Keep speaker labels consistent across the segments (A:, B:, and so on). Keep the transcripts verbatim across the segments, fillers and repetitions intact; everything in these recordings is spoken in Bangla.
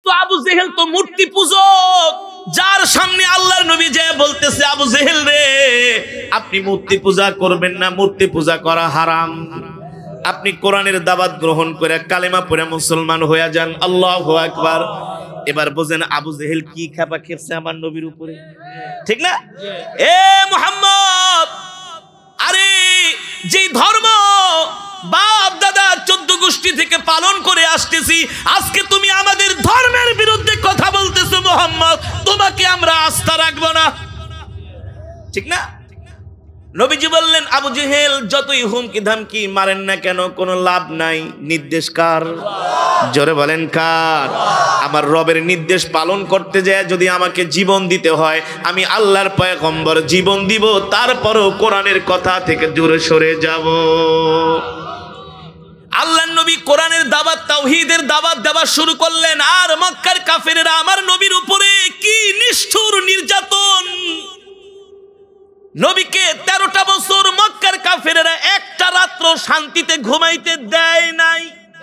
A: তো আবু জেহেল তো মূর্তি পূজক, যার সামনে আল্লাহর নবী যে বলতেছে আবু জেহেল রে আপনি মূর্তি পূজা করবেন না, মূর্তি পূজা করা হারাম, আপনি কোরআনের দাওয়াত গ্রহণ করে কালেমা পড়ে মুসলমান হয়ে যান। আল্লাহু আকবার। এবার বুঝেন আবু জেহেল কি খাপা খেপছে আমার নবীর উপরে, ঠিক না? এ মুহাম্মদ, আরে যে ধর্ম বাপ দাদা চোদ্দ গোষ্ঠী থেকে পালন করে আসতেছি, আজকে তুমি আমাদের ধর্মের বিরুদ্ধে কথা বলতেছো মুহাম্মদ, তোমাকে আমরা আস্থা রাখবো না, ঠিক না? নবীজি বললেন আবু জেহেল যতই হুমকি ধামকি মারেন না কেন কোনো লাভ নাই। নির্দেশ কার? জোরে বলেন কার? আমার রবের নির্দেশ পালন করতে যায় যদি আমাকে জীবন দিতে হয়, আমি আল্লাহর পয়গম্বর জীবন দিব, তারপরও কোরআনের কথা থেকে দূরে সরে যাব। আল্লাহর নবী কোরআনের দাওয়াত তাওহীদের দাওয়াত দেওয়া শুরু করলেন, আর মক্কার কাফেরেরা আমার নবীর উপরে কি নিষ্ঠুর নির্যাতন। নবীকে তেরোটা বছর মক্কার কাফেরেরা একটা রাত্র শান্তিতে ঘুমাইতে দেয় নাই।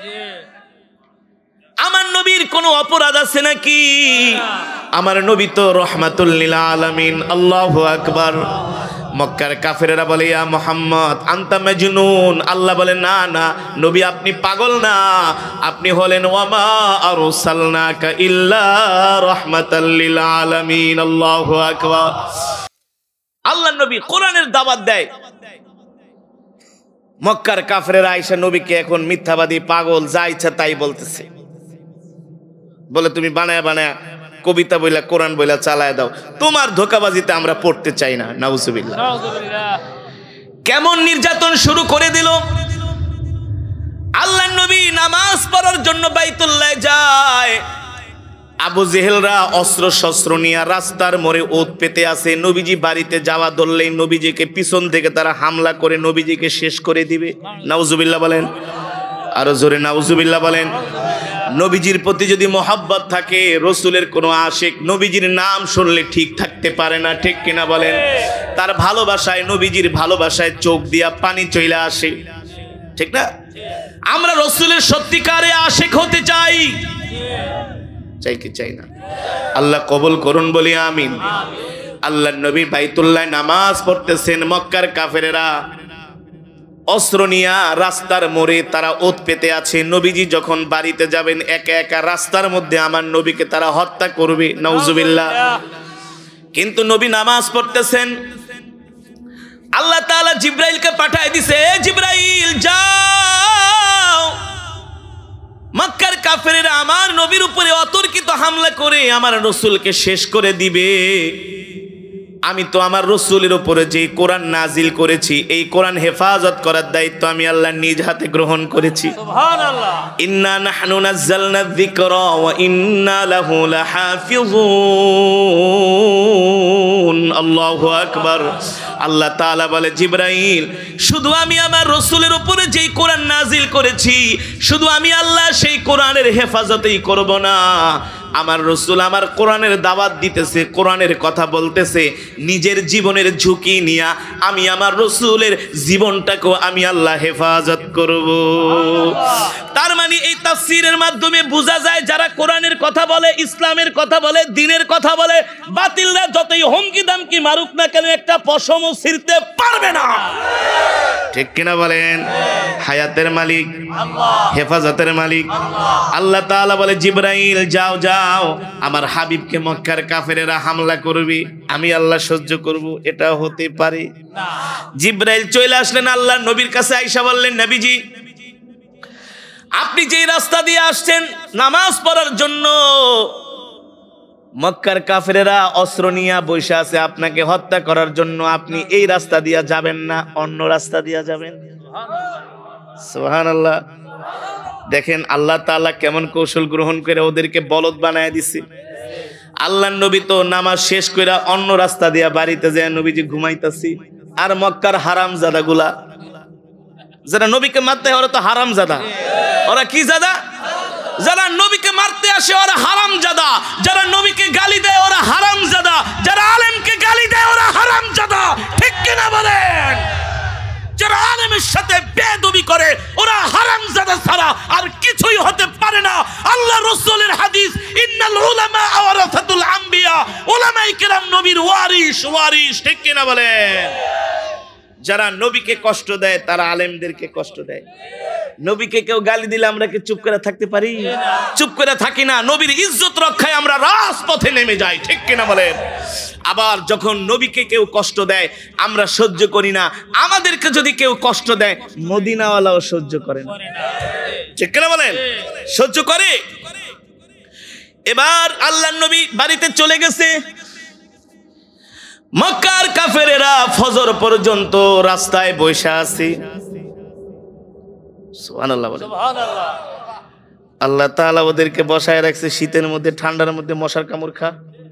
A: আমার নবীর কোনো অপরাধ আছে নাকি? আমার নবী তো রহমাতুল লিল আলামিন। আল্লাহু আকবার। মক্কার কাফেরেরা বলে ইয়া মুহাম্মদ আনতা মাজনুন, আল্লাহ বলে না না নবী আপনি পাগল না, আপনি হলেন ওয়ামা আরসালনাকা ইল্লা রাহমাতাল লিল আলামিন। আল্লাহু আকবার। আল্লাহ নবী কোরআনের দাওয়াত দেয়, মক্কার কাফেরেরা আয়েশা নবীকে এখন মিথ্যাবাদী পাগল যা ইচ্ছা তাই বলতেছে, বলে তুমি বানায়া বানায়া কবিতা বইলা কোরআন বইলা চালায় দাও, তোমার ধোঁকাবাজিতে আমরা পড়তে চাই না। নাউজুবিল্লাহ। কেমন নির্যাতন শুরু করে দিল। আল্লাহর নবী নামাজ পড়ার জন্য বাইতুল্লাহ যায়, আবু জেহেলরা অস্ত্র শস্ত্র নিয়ে রাস্তার মোড়ে ওত পেতে আছে, নবীজি বাড়িতে যাওয়া ধরলেই নবীজিকে পিছন থেকে তারা হামলা করে নবীজিকে শেষ করে দিবে। নাউজুবিল্লাহ বলেন, আরো জোরে নাউজুবিল্লাহ বলেন। নবীজির প্রতি যদি মহব্বত থাকে, রসুলের কোনো আশিক নবীজির নাম শুনলে ঠিক থাকতে পারে না, ঠিক কিনা বলেন? তার ভালোবাসায়, নবীজির ভালোবাসায় চোখ দিয়া পানি চলে আসে, ঠিক না? আমরা রসুলের সত্যিকারে আশিক হতে চাই, চাই কি চাই না? আল্লাহ কবুল করুন বলি আমিন। আল্লাহর নবী বাইতুল্লাহ নামাজ পড়তেছেন, মক্কার কাফেরেরা অস্ত্র নিয়া রাস্তার মোড়ে তারা ওত পেতে আছে। নবীজি যখন বাড়িতে যাবেন একা একা রাস্তার মধ্যে আমার নবীকে তারা হত্যা করবে। নাউজুবিল্লাহ। কিন্তু নবী নামাজ পড়তেছেন, আল্লাহ তাআলা জিব্রাইলকে পাঠায় দিছে, জিব্রাইল যাও, মক্কার কাফেরেরা আমার নবীর উপরে অতর্কিত হামলা করে আমার রসুলকে শেষ করে দিবে। আমি তো আমার রসুলের উপরে যে কোরআন নাজিল করেছি, এই কোরআন হেফাজত করার দায়িত্ব আমি আল্লাহ নিজ হাতে গ্রহণ করেছি। সুবহানাল্লাহ। ইন্না নাহনু নাযালনা যিকরা ওয়া ইন্না লাহু লাহাফিজুন। আল্লাহু আকবার। আল্লাহ তাআলা বলে জিবরাইল শুধু আমি আমার রসুলের উপরে যেই কোরআন নাজিল করেছি, শুধু আমি আল্লাহ সেই কোরআনের হেফাজতই করব না, আমার রসুল আমার কোরআনের দাওয়াত দিতেছে, কোরআনের কথা বলতেছে, নিজের জীবনের ঝুঁকি নিয়া আমি আমার রসুলের জীবনটাকেও আমি আল্লাহ হেফাজত করব। তার মানে এই তাফসীরের মাধ্যমে বোঝা যায় যারা কোরআনের কথা বলে, ইসলামের কথা বলে, দ্বীনের কথা বলে, বাতিলরা যতই হুমকি দামকি মারুক না কেন একটা পশমও ছিঁড়তে পারবে না, ঠিক কিনা বলেন? হায়াতের মালিক আল্লাহ, হেফাজতের মালিক আল্লাহ। আল্লাহ তাআলা বলে জিবরাইল যাও যাও, আমার হাবিবকে মক্কার কাফেরেরা হামলা করবে, আমি আল্লাহ সহ্য করব, এটা হতে পারে না। জিবরাইল চলে আসলেন আল্লাহর নবীর কাছে, আয়েশা বললেন নবীজি আপনি যেই রাস্তা দিয়ে আসছেন নামাজ পড়ার জন্য, মক্কার কাফেরেরা অস্ত্র নিয়ে বসে আছে আপনাকে হত্যা করার জন্য, আপনি এই রাস্তা দিয়ে যাবেন না, অন্য রাস্তা দিয়ে যাবেন। সুবহানাল্লাহ। দেখেন আল্লাহ তাআলা কেমন কৌশল গ্রহণ করে ওদেরকে বলদ বানায় দিছে। আল্লাহর নবী তো নামাজ শেষ করে অন্য রাস্তা দিয়ে বাড়িতে যায়, নবীজি ঘুমাইতাছি, আর মক্কার হারামজাদা গুলা যারা নবীকে মারতে ওরা তো হারামজাদা। ওরা কি জাদা? যারা নবীকে মারতে আসে ওরা হারামজাদা, যারা নবীকে গালি দেয় ওরা হারামজাদা, যারা আলেমকে গালি দেয় ওরা হারামজাদা, ঠিক কিনা বলেন? যারা আলেমের সাথে বেয়াদবি করে ওরা হারামজাদা ছাড়া আর কিছুই হতে পারে না। আল্লাহ রাসূলের হাদিস, ইন্না ওয়ারিস, ঠিক কিনা বলেন? যারা নবীকে কষ্ট দেয় তারা আলেমদেরকে কষ্ট দেয়। নবীকে কেউ গালি দিলে আমরা কি চুপ করে থাকতে পারি? চুপ করে থাকি না। নবীর ইজ্জত রক্ষায় আমরা রাজপথে নেমে যাই, ঠিক কিনা বলেন? আবার যখন নবীকে কেউ কষ্ট দেয় আমরা সহ্য করি না। আমাদেরকে যদি কেউ কষ্ট দেয় মদিনাওয়ালাও সহ্য করে না, ঠিক কিনা বলেন? সহ্য করে। এবার আল্লাহর নবী বাড়িতে চলে গেছে। মক্কার কাফেরেরা ফজর পর্যন্ত রাস্তায় বসে আছে। সুবহানাল্লাহ বলেন। সুবহানাল্লাহ। আল্লাহ তাআলা ওদেরকে বসায় রাখছে শীতের মধ্যে, ঠান্ডার মধ্যে মশার কামড় খা।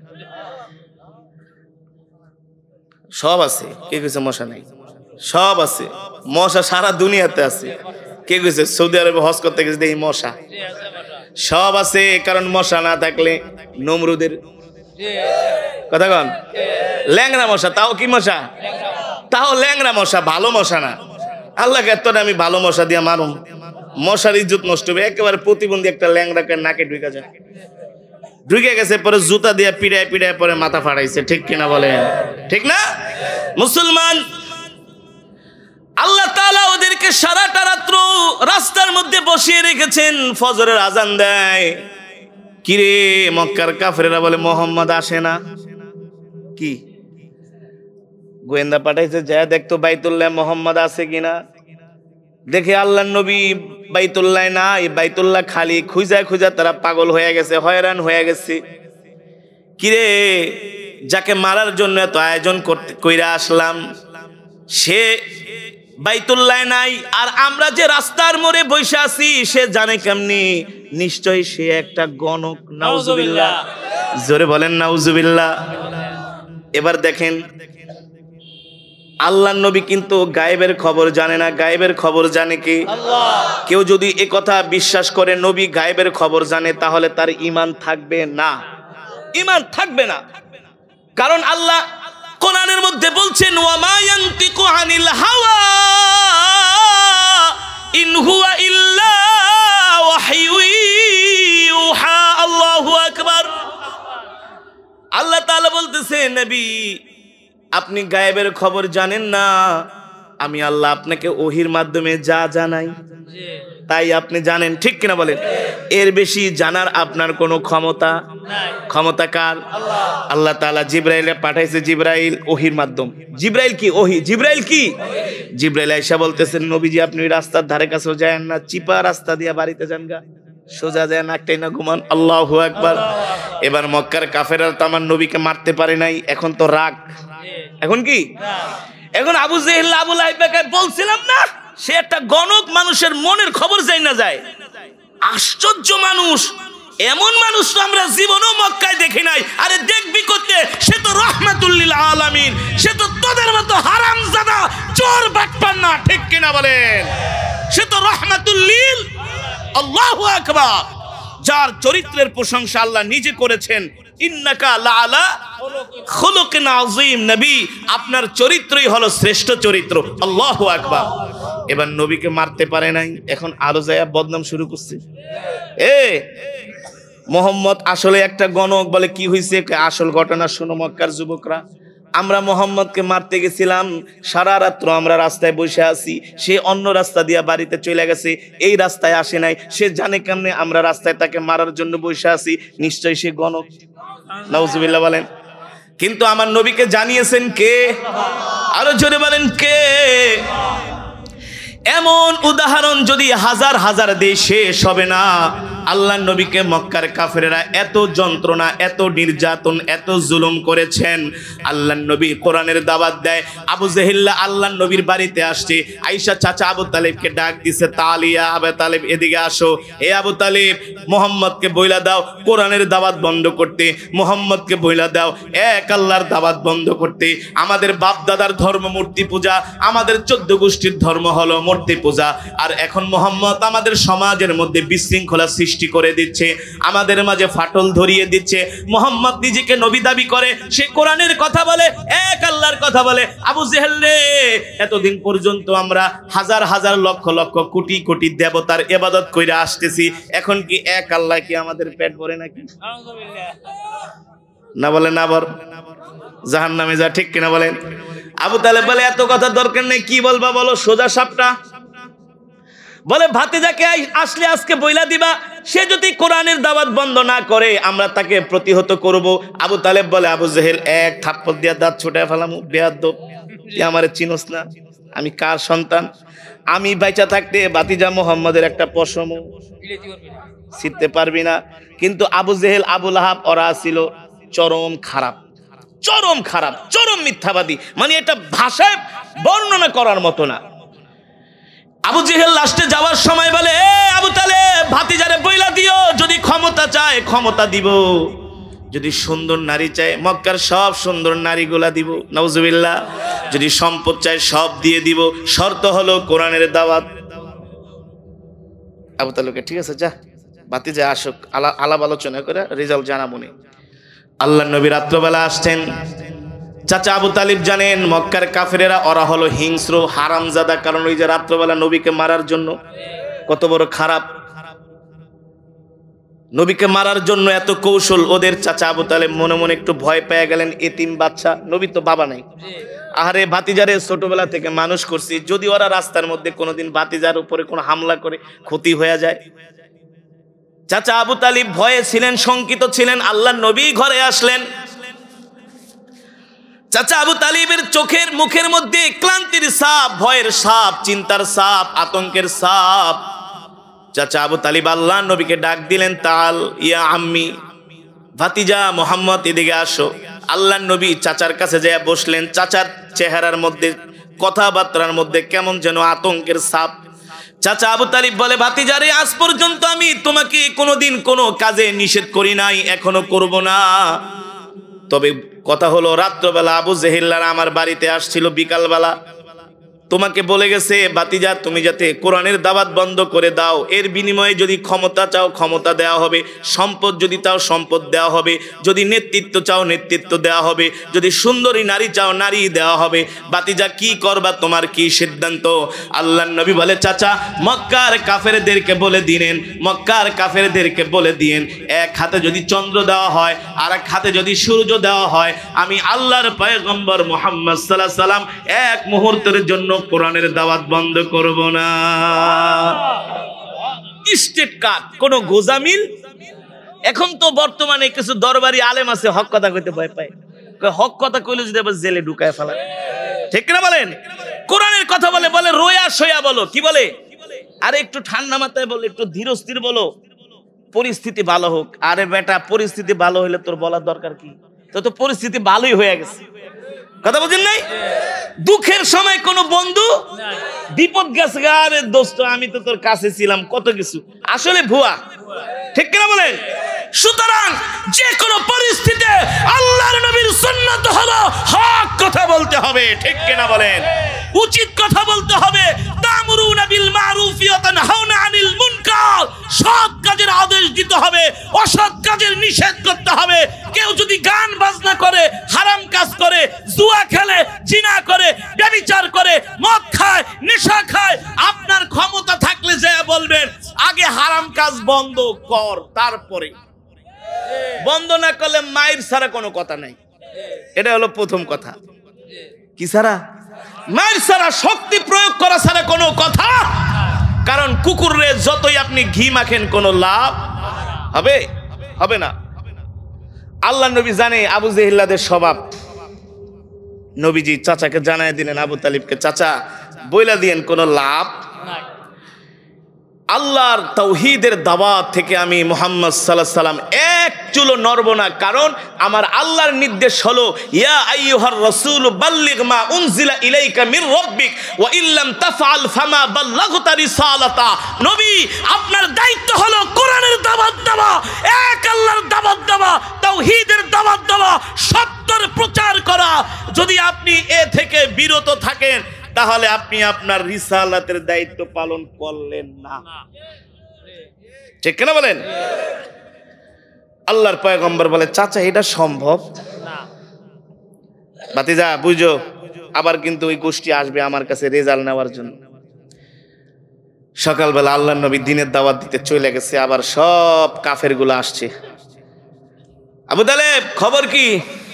A: সব আছে, কে কইছে মশা নাই? সব আছে, মশা সারা দুনিয়াতে আছে। কে কইছে সৌদি আরবে হজ করতে গেছে এই মশা? সব আছে, কারণ মশা না থাকলে নমরুদের কথা কন ল্যাংরা মশা, তাও কি মশা? তাও ল্যাংরা মশা, ভালো মশা না। আল্লাহকে এতটা আমি ভালো মশা দিয়া মারুম, মশার ইজ্জত নষ্ট হবে। একেবারে প্রতিবন্ধী একটা ল্যাংরাকে নাকে ঢুকে যায়, ঢুকে গেছে, পরে জুতা দিয়ে পিড়ায় পিড়ায় পরে মাথা ফাড়াইছে, ঠিক কিনা বলেন? ঠিক না? মুসলমান, আল্লাহ তাআলা ওদেরকে সারাটা রাত্র রাস্তার মধ্যে বসিয়ে রেখেছেন। ফজরের আজান দেয়, কিরে মক্কার কাফেরেরা বলে মোহাম্মদ আসে না। কি গোয়েন্দা পাঠাইছে, যা দেখতো বাইতুল্লাহ মোহাম্মদ আছে কিনা। দেখে আল্লাহর নবী বাইতুল্লাহ না, এই বাইতুল্লাহ খালি। খুঁজা খুঁজা তারা পাগল হয়ে গেছে, হয়রান হয়ে গেছে। কিরে যাকে মারার জন্য এত আয়োজন করতে কইরা আসলাম সে বাইতুল্লাহ নাই, আর আমরা যে রাস্তার মোড়ে বসে আছি সে জানে কেমনি? নিশ্চয়ই সে একটা গণক। নাউজুবিল্লাহ, জোরে বলেন নাউজুবিল্লাহ। এবার দেখেন আল্লাহর নবী কিন্তু গায়েবের খবর জানে না। গায়েবের খবর জানে কি? আল্লাহ। কেউ যদি এ কথা বিশ্বাস করে নবী গায়েবের খবর জানে তাহলে তার ঈমান থাকবে না, ঈমান থাকবে না। কারণ আল্লাহ কোরআনের মধ্যে বলছেন ওয়া মা ইয়ানতিকু আনিল হাওয়া ইন হুয়া ইল্লা ওয়াহয়ু ইউহা। আল্লাহু আকবার। আল্লাহ তাআলা বলতেছে নবী আপনি গায়েবের খবর জানেন না, আমি আল্লাহ আপনাকে ওহির মাধ্যমে যা জানাই তাই আপনি জানেন, ঠিক কিনা বলেন? এর বেশি জানার আপনার কোনো ক্ষমতা নাই। ক্ষমতা কার? আল্লাহ। আল্লাহ তাআলা জিবরাইলে পাঠাইছে, জিবরাইল ওহির মাধ্যম। জিবরাইল কি? ওহি। জিবরাইল কি? জিবরাইল আয়েশা বলতেছেন নবীজি আপনি রাস্তার ধারে কাছেও যায় না, চিপা রাস্তা দিয়ে বাড়িতে যান গা, সোজা যায় নাকটাই না ঘুমান। আল্লাহু আকবার। এবার মক্কার কাফেররা তো আমার নবীকে মারতে পারে নাই, এখন তো রাগ। এখন কি? এখন আবু জেহেল আবু লাহাবকে বলছিলাম না সে একটা গণক, মানুষের মনের খবর যাই না যায়। আশ্চর্য মানুষ, এমন মানুষ তো আমরা জীবনেও মক্কায় দেখি নাই। আরে দেখবি করতে, সে তো রাহমাতুল লিল আলামিন, সে তো তোদের মতো হারামজাদা চোর বাটপার না, ঠিক কিনা বলেন? সে তো রাহমাতুল লিল। আল্লাহু আকবার। যার চরিত্রের প্রশংসা আল্লাহ নিজে করেছেন, ইন্নাকা লাআলা খুলুকিন আযীম। নবী আপনার চরিত্রই হলো শ্রেষ্ঠ চরিত্র। আল্লাহু আকবার। এবার নবীকে মারতে পারে নাই, এখন আরো যায় বদনাম শুরু করছে। এ মোহাম্মদ আসলে একটা গণক। বলে কি হয়েছে? আসল ঘটনা শোনো মক্কার যুবকরা, আমরা মোহাম্মদকে মারতে গেছিলাম, সারা রাত্র আমরা রাস্তায় বসে আছি, সে অন্য রাস্তা দিয়ে বাড়িতে চলে গেছে, এই রাস্তায় আসে নাই। সে জানে কেমনে আমরা রাস্তায় তাকে মারার জন্য বসে আছি? নিশ্চয়ই সে গণক। নাউজুবিল্লাহ বলেন। কিন্তু আমার নবীকে জানিয়েছেন কে? আরো জোরে বলেন কে? এমন উদাহরণ যদি হাজার হাজার দেই শেষ হবে না। আল্লাহর নবীকে মক্কার কাফেরেরা এত যন্ত্রণা, এত নির্যাতন, এত জুলুম করেছেন। আল্লাহর নবী কোরআনের দাওয়াত দেয়। আবু জেহেল আল্লাহর নবীর বাড়িতে আসছে। আয়েশা চাচা আবু তালেবকে ডাক দিছে, তালিয়া আবু তালেব এদিকে আসো। হে আবু তালেব, মুহাম্মদকে বইলা দাও কোরআনের দাওয়াত বন্ধ করতে, মুহাম্মদকে বইলা দাও এক আল্লাহর দাওয়াত বন্ধ করতে। আমাদের বাপ দাদার ধর্ম মূর্তি পূজা, আমাদের চোদ্দ গোষ্ঠীর ধর্ম হলো মূর্তি পূজা। আর এখন মুহাম্মদ আমাদের সমাজের মধ্যে বিশৃঙ্খলা সৃষ্টি করে দিচ্ছে, আমাদের মাঝে ফাটল ধরিয়ে দিচ্ছে। মুহাম্মদ নিজেকে নবী দাবি করে, সে কোরআনের কথা বলে, এক আল্লাহর কথা বলে। আবু জেহেল রে, এতদিন পর্যন্ত আমরা হাজার হাজার লক্ষ লক্ষ কোটি কোটি দেবতার ইবাদত কইরা আসতেছি, এখন কি এক আল্লাহ কি আমাদের পেট ভরে নাকি? না বলেন আবার জাহান্নামে যা, ঠিক কিনা বলেন? আবু তালেব বলে এত কথা দরকার নেই, কি বলবা বলো, সোজা সাপটা। বলে ভাতিজাকে আসলে আজকে বইলা দিবা, সে যদি কোরআনের দাওয়াত বন্ধ না করে আমরা তাকে প্রতিহত করব। আবু তালেব বলে আবু জেহেল এক থাপ্পড় দিয়া দাঁত ছুটায় ফেলামু, বেয়াদব, তুই আমারে চিনোস না, আমি কার সন্তান? আমি বাইচা থাকতে ভাতিজা মোহাম্মদের একটা পশম ছিঁড়তে পারবি না। কিন্তু আবু জেহেল, আবু লাহাব ওরা ছিল চরম খারাপ, চরম খারাপ, চরম মিথ্যাবাদী, মানে এটা ভাষায় বর্ণনা করার মতো না। আবু জেহেল লাস্টে যাওয়ার সময় বলে, এ আবু তালেব ভাতিজারে বইলা দিও, যদি ক্ষমতা চায় ক্ষমতা দিব, যদি সুন্দর নারী চায় মক্কার সব সুন্দর নারীগুলা দিব, নাউজুবিল্লাহ, যদি সম্পদ চায় সব দিয়ে দিব, শর্ত হলো কোরআনের দাওয়াত। আবু তালেবকে ঠিক আছে যা, ভাতিজা আসুক, আলাপ আলোচনা করে রেজাল্ট জানাবো নি। আল্লাহ নবী রাত্রবেলা আসছেন। চাচা আবু তালিব জানেন মক্কার কাফেরেরা ওরা হলো হিংস্র হারামজাদা, কারণ ওই যে রাত্রবেলা নবীকে মারার জন্য কত বড় খারাপ, নবীকে মারার জন্য এত কৌশল ওদের। চাচা আবু তালেব মনে মনে একটু ভয় পেয়ে গেলেন, এতিম বাচ্চা, নবী তো বাবা নাই, আহারে ভাতিজারে ছোটবেলা থেকে মানুষ করছি, যদি ওরা রাস্তার মধ্যে কোনোদিন ভাতিজার উপরে কোনো হামলা করে ক্ষতি হয়ে যায়। চাচা আবু তালিব ভয়ে ছিলেন, শঙ্কিত ছিলেন। আল্লাহ নবী ঘরে আসলেন। চাচা আবু তালিবের চোখের মুখের মধ্যে ক্লান্তির ছাপ, ভয়ের ছাপ, চিন্তার ছাপ, আতঙ্কের ছাপ। চাচা আবু তালিব আল্লাহ নবীকে ডাক দিলেন, তাল ইয়া আম্মি, ভাতিজা মোহাম্মদ এদিকে আসো। আল্লাহ নবী চাচার কাছে যায় বসলেন। চাচার চেহারার মধ্যে, কথাবার্তার মধ্যে কেমন যেন আতঙ্কের ছাপ। চাচা আবু তালিব বলে, ভাতিজারে আজ পর্যন্ত আমি তোমাকে কোনোদিন কোনো কাজে নিষেধ করি নাই, এখনো করব না। তবে কথা হলো রাত্রবেলা আবু জেহেল্লারা আমার বাড়িতে আসছিল বিকালবেলা, তোমাকে বলে গেছে ভাতিজা তুমি যাতে কোরআনের দাওয়াত বন্ধ করে দাও, এর বিনিময়ে যদি ক্ষমতা চাও ক্ষমতা দেওয়া হবে, সম্পদ যদি চাও সম্পদ দেওয়া হবে, যদি নেতৃত্ব চাও নেতৃত্ব দেওয়া হবে, যদি সুন্দরী নারী চাও নারী দেওয়া হবে। ভাতিজা কি করবা, তোমার কি সিদ্ধান্ত? আল্লাহর নবী বলে, চাচা মক্কার কাফেরদেরকে বলে দিলেন, মক্কার কাফেরদেরকে বলে দিয়েন এক হাতে যদি চন্দ্র দেওয়া হয় আর এক হাতে যদি সূর্য দেওয়া হয়, আমি আল্লাহর পয়গম্বর মুহাম্মদ সাল্লাল্লাহু আলাইহি সাল্লাম এক মুহূর্তের জন্য কোরআনের দাওয়াত বন্ধ করব না। স্টেট কাট, কোন গোজামিল। এখন তো বর্তমানে কিছু দরবারি আলেম আছে হক কথা কইতে ভয় পায়, হক কথা কইলে যদি আবার জেলে ঢুকায় ফেলা, ঠিক না বলেন? কোরআনের কথা বলে বলে রোয়া সয়া বলো, কি বলে? আরে একটু ঠান্ডা মাথায় বলো, একটু ধীরস্থির বলো, পরিস্থিতি ভালো হোক। আরে বেটা পরিস্থিতি ভালো হইলে তোর বলার দরকার কি? তো তো পরিস্থিতি ভালোই হয়ে গেছে, কথা বুঝেন নাই? দুঃখের সময় কোন বন্ধু বিপদ গেছে, আরে দোস্ত আমি তো তোর কাছে ছিলাম, কত কিছু, আসলে ভুয়া, ঠিক কিনা বলেন? সুতরাং যে কোনো পরিস্থিতিতে আল্লাহর নবীর সুন্নাত হলো হক কথা বলতে হবে, ঠিক কিনা বলেন? উচিত কথা বলতে হবে। তা'মুরুনা বিল মা'রুফি ওয়া তানহাউনা আনিল মুনকার, সৎ কাজের আদেশ দিতে হবে, অসৎ কাজের নিষেধ করতে হবে। কেউ যদি গান বাজনা করে, হারাম কাজ করে, জুয়া খেলে, জিনা করে, ব্যভিচার করে, মদ খায়, নেশা খায়, আপনার ক্ষমতা থাকলে যে বলবেন আগে হারাম কাজ বন্ধ কর, তারপরে বন্ধ না করলে মায়ের ছাড়া কোনো কথা নাই। এটা হলো প্রথম কথা। কি ছাড়া? মায়ের ছাড়া, শক্তি প্রয়োগ করা ছাড়া কোনো কথা। কারণ কুকুরে যতই আপনি ঘি মাখেন কোনো লাভ হবে হবে না। আল্লাহ নবী জানে আবু জেহেল্লাদের স্বভাব। নবীজি চাচাকে জানায় দিলেন, আবু তালিবকে, চাচা বইলা দিয়েন কোনো লাভ নাই। আল্লাহর তাওহীদের দাওয়াত থেকে আমি মুহাম্মদ সাল্লাল্লাহু আলাইহি সাল্লাম এক চুলো নড়ব না, কারণ আমার আল্লাহর নির্দেশ হলো ইয়া আইয়ুহার রাসূল বাল্লিগ মা উনজিলা ইলাইকা মির রাব্বিক ওয়া ইল্লাম তাফআল ফামা বাল্লাগতা রিসালাতা। নবী আপনার দায়িত্ব হলো কোরআনের দাওয়াত দেওয়া, এক আল্লাহর দাওয়াত দেওয়া, তাওহীদের দাওয়াত দেওয়া, সত্যের প্রচার করা। যদি আপনি এ থেকে বিরত থাকেন তাহলে আপনি আপনার রিসালাতের দায়িত্ব পালন করলেন না, ঠিক না বলেন? আল্লাহর পয়গম্বর বলে, চাচা এটা সম্ভব না। ভাতিজা বুঝো, আবার কিন্তু ওই গোষ্ঠী আসবে আমার কাছে রেজাল্ট নেওয়ার জন্য। সকালবেলা আল্লাহর নবী দিনের দাওয়াত দিতে চলে গেছে, আবার সব কাফের গুলো আসছে। আবু তালেব খবর কি?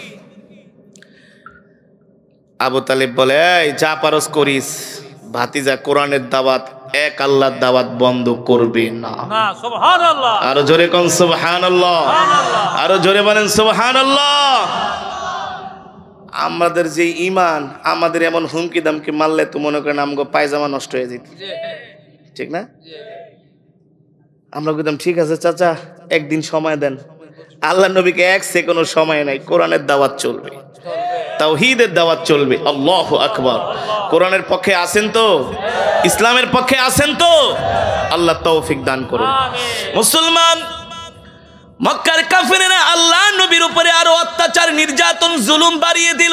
A: আবু তালেব বলে, এই যা পারস করিস, ভাতিজা কোরআনের দাওয়াত, এক আল্লাহর দাওয়াত বন্ধ করবে না।
B: সুবহানাল্লাহ।
A: আরো জোরে কোন সুবহানাল্লাহ, আরো জোরে বলেন সুবহানাল্লাহ। আমাদের যে ইমান, আমাদের এমন হুমকি দামকে মারলে তো মনে করেন আমগো পায়জামা নষ্ট হয়ে যেত, ঠিক না? আমরা বলতাম ঠিক আছে চাচা একদিন সময় দেন। আল্লাহ নবীকে এক সেকেন্ডও সময় নাই, কোরআনের দাওয়াত চলবে, তাওহীদের দাওয়াত চলবে। আল্লাহু আকবার। কোরআনের পক্ষে আছেন তো? ইসলামের পক্ষে আছেন তো? আল্লাহ তৌফিক দান করুন। মুসলমান, মক্কার কাফেরেরা আল্লাহ নবীর উপরে আরো অত্যাচার, নির্যাতন, জুলুম বাড়িয়ে দিল।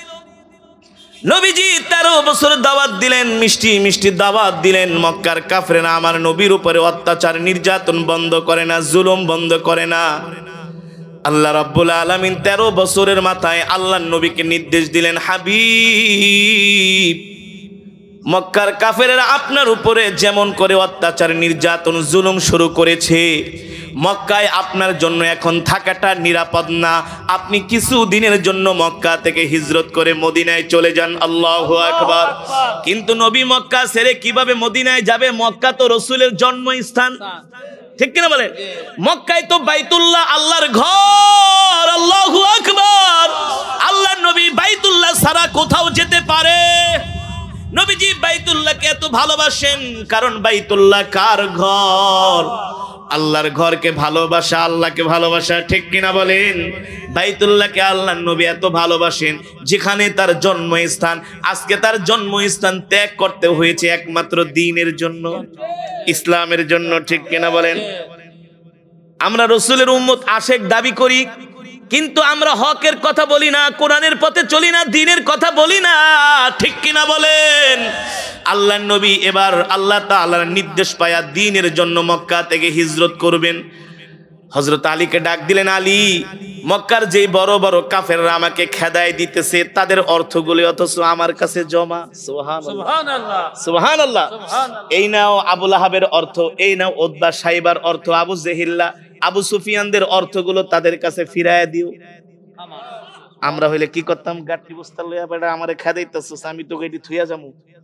A: নবীজি তেরো বছর দাওয়াত দিলেন, মিষ্টি মিষ্টি দাওয়াত দিলেন। মক্কার কাফেরেরা আমার নবীর উপরে অত্যাচার, নির্যাতন বন্ধ করে না, জুলুম বন্ধ করে না। আল্লাহ রাব্বুল আলামিন তেরো বছরের মাথায় আল্লাহর নবীকে নির্দেশ দিলেন, হাবিব, মক্কার কাফেরেরা আপনার উপরে যেমন করে অত্যাচার, নির্যাতন, জুলুম শুরু করেছে, মক্কায় আপনার জন্য এখন থাকাটা নিরাপদ না। আপনি কিছু দিনের জন্য মক্কা থেকে হিজরত করে মদিনায় চলে যান। আল্লাহু আকবার। কিন্তু নবী মক্কা ছেড়ে কিভাবে মদিনায় যাবে? মক্কা তো রাসূলের জন্মস্থান, ঠিক কিনা বলেন? মক্কায় তো বাইতুল্লাহ, আল্লাহর ঘর। আল্লাহু আকবার। আল্লাহর নবী বাইতুল্লাহ ছাড়া কোথাও যেতে পারে? নবীজি বাইতুল্লাহকে এত ভালোবাসেন কারণ বাইতুল্লাহ কার ঘর? আল্লাহর ঘরকে ভালোবাসা, আল্লাহকে ভালোবাসা, ঠিক কিনা বলেন? বাইতুল্লাহকে আল্লাহর নবী এত ভালোবাসেন, যেখানে তার জন্মস্থান, আজকে তার জন্মস্থান ত্যাগ করতে হয়েছে একমাত্র দ্বীনের জন্য, ইসলামের জন্য, ঠিক কিনা বলেন? আমরা রাসূলের উম্মত, আশেক দাবি করি, কিন্তু আমরা হকের কথা বলি না, কোরআনের পথে চলি না, দ্বীনের কথা বলি না, ঠিক কিনা বলেন? আল্লাহর নবী এবার আল্লাহ তাআলার নির্দেশ পায়া দ্বীনের জন্য মক্কা থেকে হিজরত করবেন। হযরত আলীকে ডাক দিলেন, আলী, মক্কার যেই বড় বড় কাফেররা আমাকে খেদায় দিতেছে, তাদের অর্থগুলো অথচ আমার কাছে জমা। সুবহানাল্লাহ, সুবহানাল্লাহ। এই নাও আবু লাহাবের অর্থ, এই নাও উতবা সাইবার অর্থ, আবু জেহিল্লা, আবু সুফিয়ানদের অর্থগুলো তাদের কাছে ফিরায় দিও। আমরা হইলে কি করতাম? গাঠি বস্তা লইয়া বেটা আমারে খেদাইতেছস, আমি তোকে এটি থুইয়া যামু।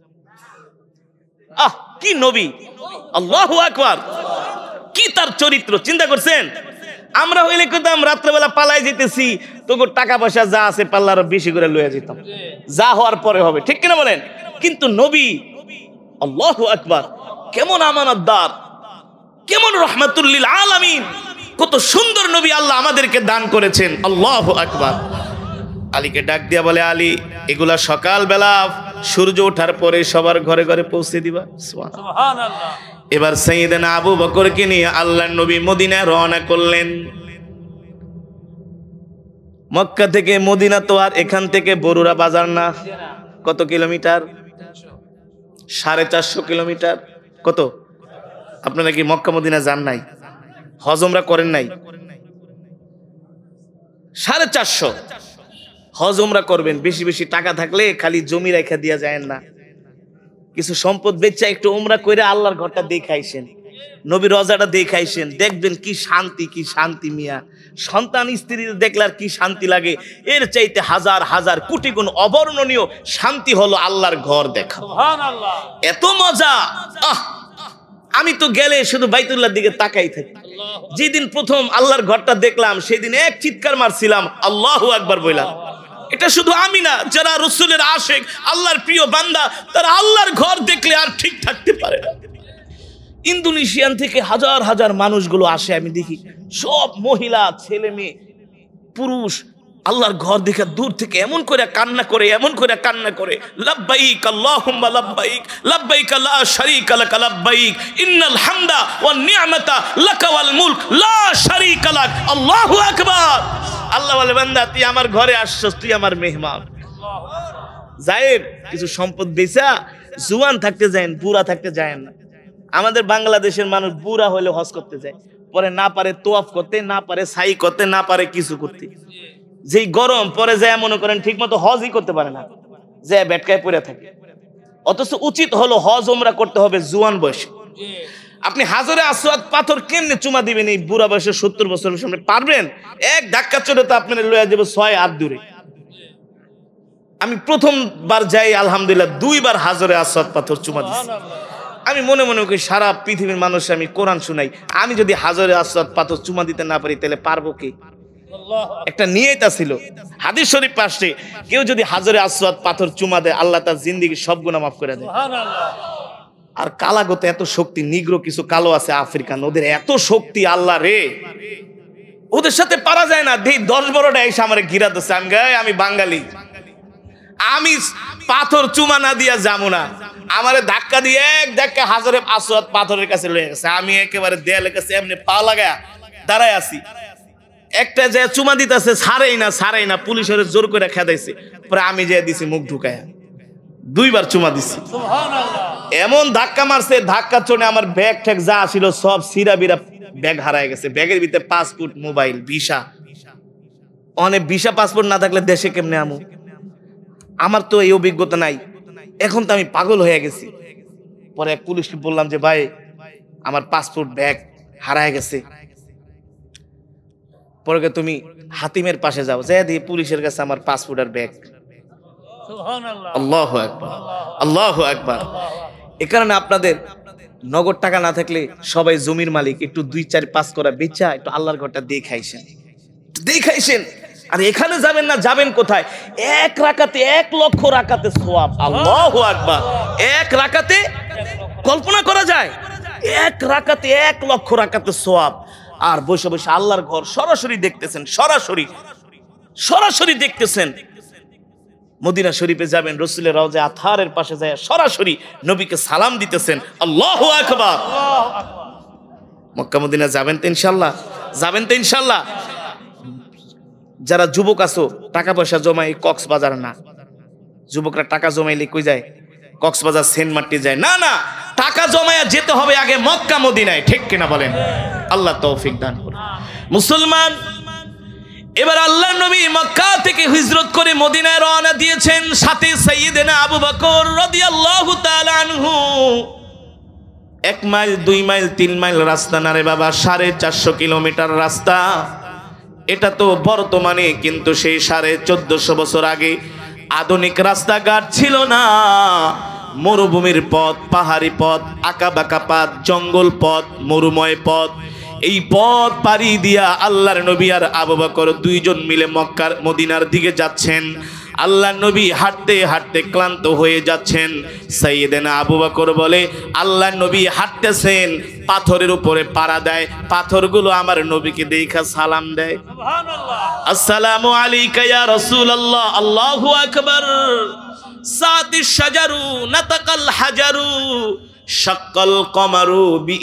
A: আহ, কি নবী! আল্লাহু আকবার। কি তার চরিত্র, চিন্তা করছেন? আমরা হইলে কইতাম রাত্রেবেলা পালাই যেতেছি, তোকে টাকা পয়সা যা আছে পাল্লা আরো বেশি করে লইয়া যেতাম, যা হওয়ার পরে হবে, ঠিক কিনা বলেন? কিন্তু নবী, আল্লাহু আকবার, কেমন আমানতদার, কেমন রাহমাতুল লিল আলামিন, কত সুন্দর নবী আল্লাহ আমাদেরকে দান করেছেন। আল্লাহু আকবার। আলীকে ডাক দিয়া বলে, আলী, এগুলা সকাল বেলা সূর্য ওঠার পরে সবার ঘরে ঘরে পৌঁছে দিবা। সুবহানাল্লাহ। এবার সাইয়েদনা আবু বকরকে নিয়ে আল্লাহর নবী মদিনায় রওনা করলেন। মক্কা থেকে মদিনা তো আর এখান থেকে বরুরা বাজার না, কত কিলোমিটার? সাড়ে চারশো কিলোমিটার। কত? আপনারা কি মক্কা মদিনা যান নাই? হজ উমরা করেন নাই? সাড়ে চারশো হজ উমরা করবেন। বেশি বেশি টাকা থাকলে খালি জমি রেখা দিয়া যায় না, কিছু সম্পদ বেচা একটু উমরা করে আল্লাহর ঘরটা দেখাইছেন, নবী রওজাটা দেখাইছেন, দেখবেন কি শান্তি, কি শান্তি মিয়া। সন্তান স্ত্রী দেখলে আর কি শান্তি লাগে, এর চাইতে হাজার হাজার কোটি গুণ অবর্ণনীয় শান্তি হলো আল্লাহর ঘর দেখা। সুবহানাল্লাহ, এত মজা। আহ, আমি তো গেলে শুধু বাইতুল্লাহর দিকে তাকাই থাকি। যেদিন প্রথম আল্লাহর ঘরটা দেখলাম সেদিন এক চিৎকার মারছিলাম, আল্লাহু আকবার বললাম। এটা শুধু আমি না, যারা রাসূলের আশিক, আল্লাহর প্রিয় বান্দা, তারা আল্লাহর ঘর দেখলে আর ঠিক থাকতে পারে না। ইন্দোনেশিয়ান থেকে হাজার হাজার মানুষগুলো আসে, আমি দেখি সব মহিলা, ছেলে মেয়ে, পুরুষ আল্লাহর ঘর দেখে দূর থেকে এমন করে কান্না করে, এমন করে কান্না করে, লাব্বাইক আল্লাহুম্মা লাব্বাইক, লাব্বাইক লা শারীকা লাক লাব্বাইক, ইন্নাল হামদা ওয়ান নি'মাতা লাকা ওয়াল মুলক লা শারীকা লাক। আল্লাহু আকবার। আল্লাহ বলে, বান্দা তুই আমার ঘরে আসছস, তুই আমার মেহমান। যায়েন কিছু সম্পদ বেচা জুয়ান থাকতে যায়, বুড়া থাকতে যায় না। আমাদের বাংলাদেশের মানুষ বুড়া হলে হজ করতে যায়, পরে না পারে তোয়াফ করতে, না পারে সাই করতে, না পারে কিছু করতে। যেই গরম পরে যায় মনে করেন ঠিক মতো হজই করতে পারে না, যায় বেটকায় পড়ে থাকে। অথচ উচিত হলো হজ উমরা করতে হবে জুয়ান বয়সে। আপনি হাজরে আসওয়াদ পাথর কেমনে চুমা দিবেন এই বুড়া বয়সে সত্তর বছরের সামনে? পারবেন? এক ধাক্কা চড়ে তো আপনার লইয়া যাবে ছয় হাত দূরে। আমি প্রথমবার যাই আলহামদুলিল্লাহ দুইবার হাজরে আসওয়াদ পাথর চুমা দিচ্ছি। আমি মনে মনে করি সারা পৃথিবীর মানুষ আমি কোরআন শুনাই, আমি যদি হাজরে আসওয়াদ পাথর চুমা দিতে না পারি তাহলে পারবো কি? একটা নিয়ত ছিল হাদিস শরীফ পাশে, কেউ যদি হাজরে আসওয়াদ পাথর চুমা দেয় আল্লাহ তার জিন্দেগির সব গুনাহ মাফ করে দেয়। আর কালাগতে এত শক্তি, নিগ্রো কিছু কালো আছে আফ্রিকান, ওদের এত শক্তি আল্লাহ রে, ওদের সাথে পারা যায় না। দেই দশ বড়টা এসে আমার ঘিরা দিচ্ছে, আমি গায়ে আমি বাঙালি, আমি পাথর চুমা না দিয়া যাবো না। আমারে ধাক্কা দিয়ে এক ধাক্কা হাজরে আসওয়াদ পাথরের কাছে লয়ে গেছে, আমি একেবারে দেয়ালের কাছে এমনি পা লাগা দাঁড়ায় আছি। একটা যে চুমা দিতেছে ছাড়েই না ছাড়েই না, পুলিশের জোর করে খেদাইছে। পরে আমি যে দিছি মুখ ঢুকায়া, দুইবার চুমা দিছি। এমন ধাক্কা মারছে, ধাক্কা চড়ে আমার ব্যাগ ঠ্যাগ যা ছিল সব সিরা বিরা ব্যাগ হারায় গেছে। ব্যাগের ভিতরে পাসপোর্ট, মোবাইল, ভিসা। অনেক ভিসা পাসপোর্ট না থাকলে দেশে কেমনে আমু? আমার তো এই অভিজ্ঞতা নাই, এখন তো আমি পাগল হয়ে গেছি। পরে এক পুলিশকে বললাম যে ভাই আমার পাসপোর্ট ব্যাগ হারায় গেছে। পরে তুমি হাতিমের পাশে যাও, যাই দিয়ে পুলিশের কাছে আমার পাসপোর্ট আর ব্যাগ। আল্লাহু আকবার, আল্লাহু আকবার। এ কারণে আপনাদের নগদ টাকা না থাকলে সবাই জমির মালিক, একটু দুই চার পাঁচ করা বেচা একটু আল্লাহর ঘরটা দেখাইছেন, দেখাইছেন। আর এখানে যাবেন না, যাবেন কোথায়? এক রাকাতে এক লক্ষ রাকাতে সওয়াব। আল্লাহু আকবার। এক রাকাতে কল্পনা করা যায়, এক রাকাতে এক লক্ষ রাকাতে সওয়াব। আর বসে বসে আল্লাহর ঘর সরাসরি দেখতেছেন, সরাসরি সরাসরি দেখতেছেন। মদিনা শরীফে যাবেন, রাসূলের রওজা আতহারের পাশে যায় সরাসরি নবীকে সালাম দিতেছেন। আল্লাহু আকবার। মক্কা মদিনা যাবেন তো ইনশাআল্লাহ, যাবেন তো ইনশাআল্লাহ। যারা যুবক আছো টাকা পয়সা জমাই কক্সবাজার না, যুবকরা টাকা জমাইলে কই যায়? কক্সবাজার সেন্ট মার্টিন যায় না, না, টাকা জমায়া যেতে হবে আগে মক্কা মদিনায়। ঠিক কিনা বলেন? আল্লাহ তৌফিক দান করুন। মুসলমান, এবার আল্লাহ নবী মক্কা থেকে হিজরত করে মদিনায় রওনা দিয়েছেন, সাথে সাইয়্যিদনা আবু বকর রাদিয়াল্লাহু তাআলা আনহু। এক মাইল, দুই মাইল, তিন মাইল রাস্তা না রে বাবা, সাড়ে চারশো কিলোমিটার রাস্তা। এটা তো বর্তমানে, কিন্তু সেই সাড়ে চোদ্দশো বছর আগে আধুনিক রাস্তাঘাট ছিল না। মরুভূমির পথ, পাহাড়ি পথ, আঁকা বাঁকা পথ, জঙ্গল পথ, মরুময় পথ। এই পথ পাড়ি দিয়া আল্লাহর নবী আর আবু বকর দুইজন মিলে মক্কার মদিনার দিকে যাচ্ছেন। আল্লাহ নবী হাঁটতে হাঁটতে ক্লান্ত হয়ে যাচ্ছেন। সাইয়েদেনা আবু বকর বলে, আল্লাহ নবী হাঁটতেছেন, পাথরের উপরে পাড়া দেয়, পাথরগুলো আমার নবীকে দেখা সালাম দেয়। সুবহানাল্লাহ, আসসালামু আলাইকা ইয়া রাসূলুল্লাহ। আল্লাহু আকবার। সাতিশ শাজারু নাতাকাল হাজারু শাক্কাল কমারু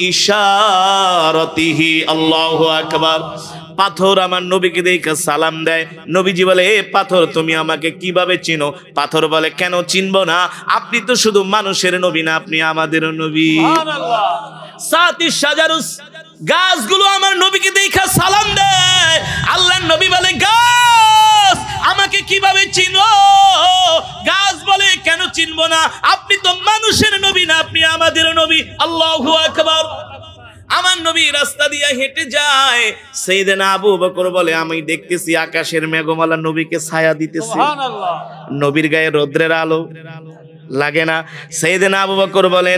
A: বিইশারাতিহি। আল্লাহু আকবার। পাথর আমার নবীকে দেখে সালাম দেয়। নবীজি বলে, এ পাথর তুমি আমাকে কিভাবে চিনো? পাথর বলে, কেন চিনবো না, আপনি তো শুধু মানুষের নবী না, আপনি আমাদেরও নবী। সুবহানাল্লাহ। সাতিশ শাজারুস, গাছগুলো আমার নবীকে দেখে সালাম দেয়। আল্লাহর নবী বলে, গাছ আমাকে কিভাবে চিনো? গাছ বলে, কেন চিনবো না, আপনি তো মানুষের নবী না, আপনি আমাদের নবী। আল্লাহু আকবার। আমার নবী রাস্তা দিয়ে হেঁটে যায়। সাইয়েদনা আবু বকর বলে, আমি দেখতেছি আকাশের মেঘমালা নবীকে ছায়া দিতেছে। সুবহানাল্লাহ। নবীর গায়ে রৌদ্রের আলো লাগে না। সাইয়েদনা আবু বকর বলেন,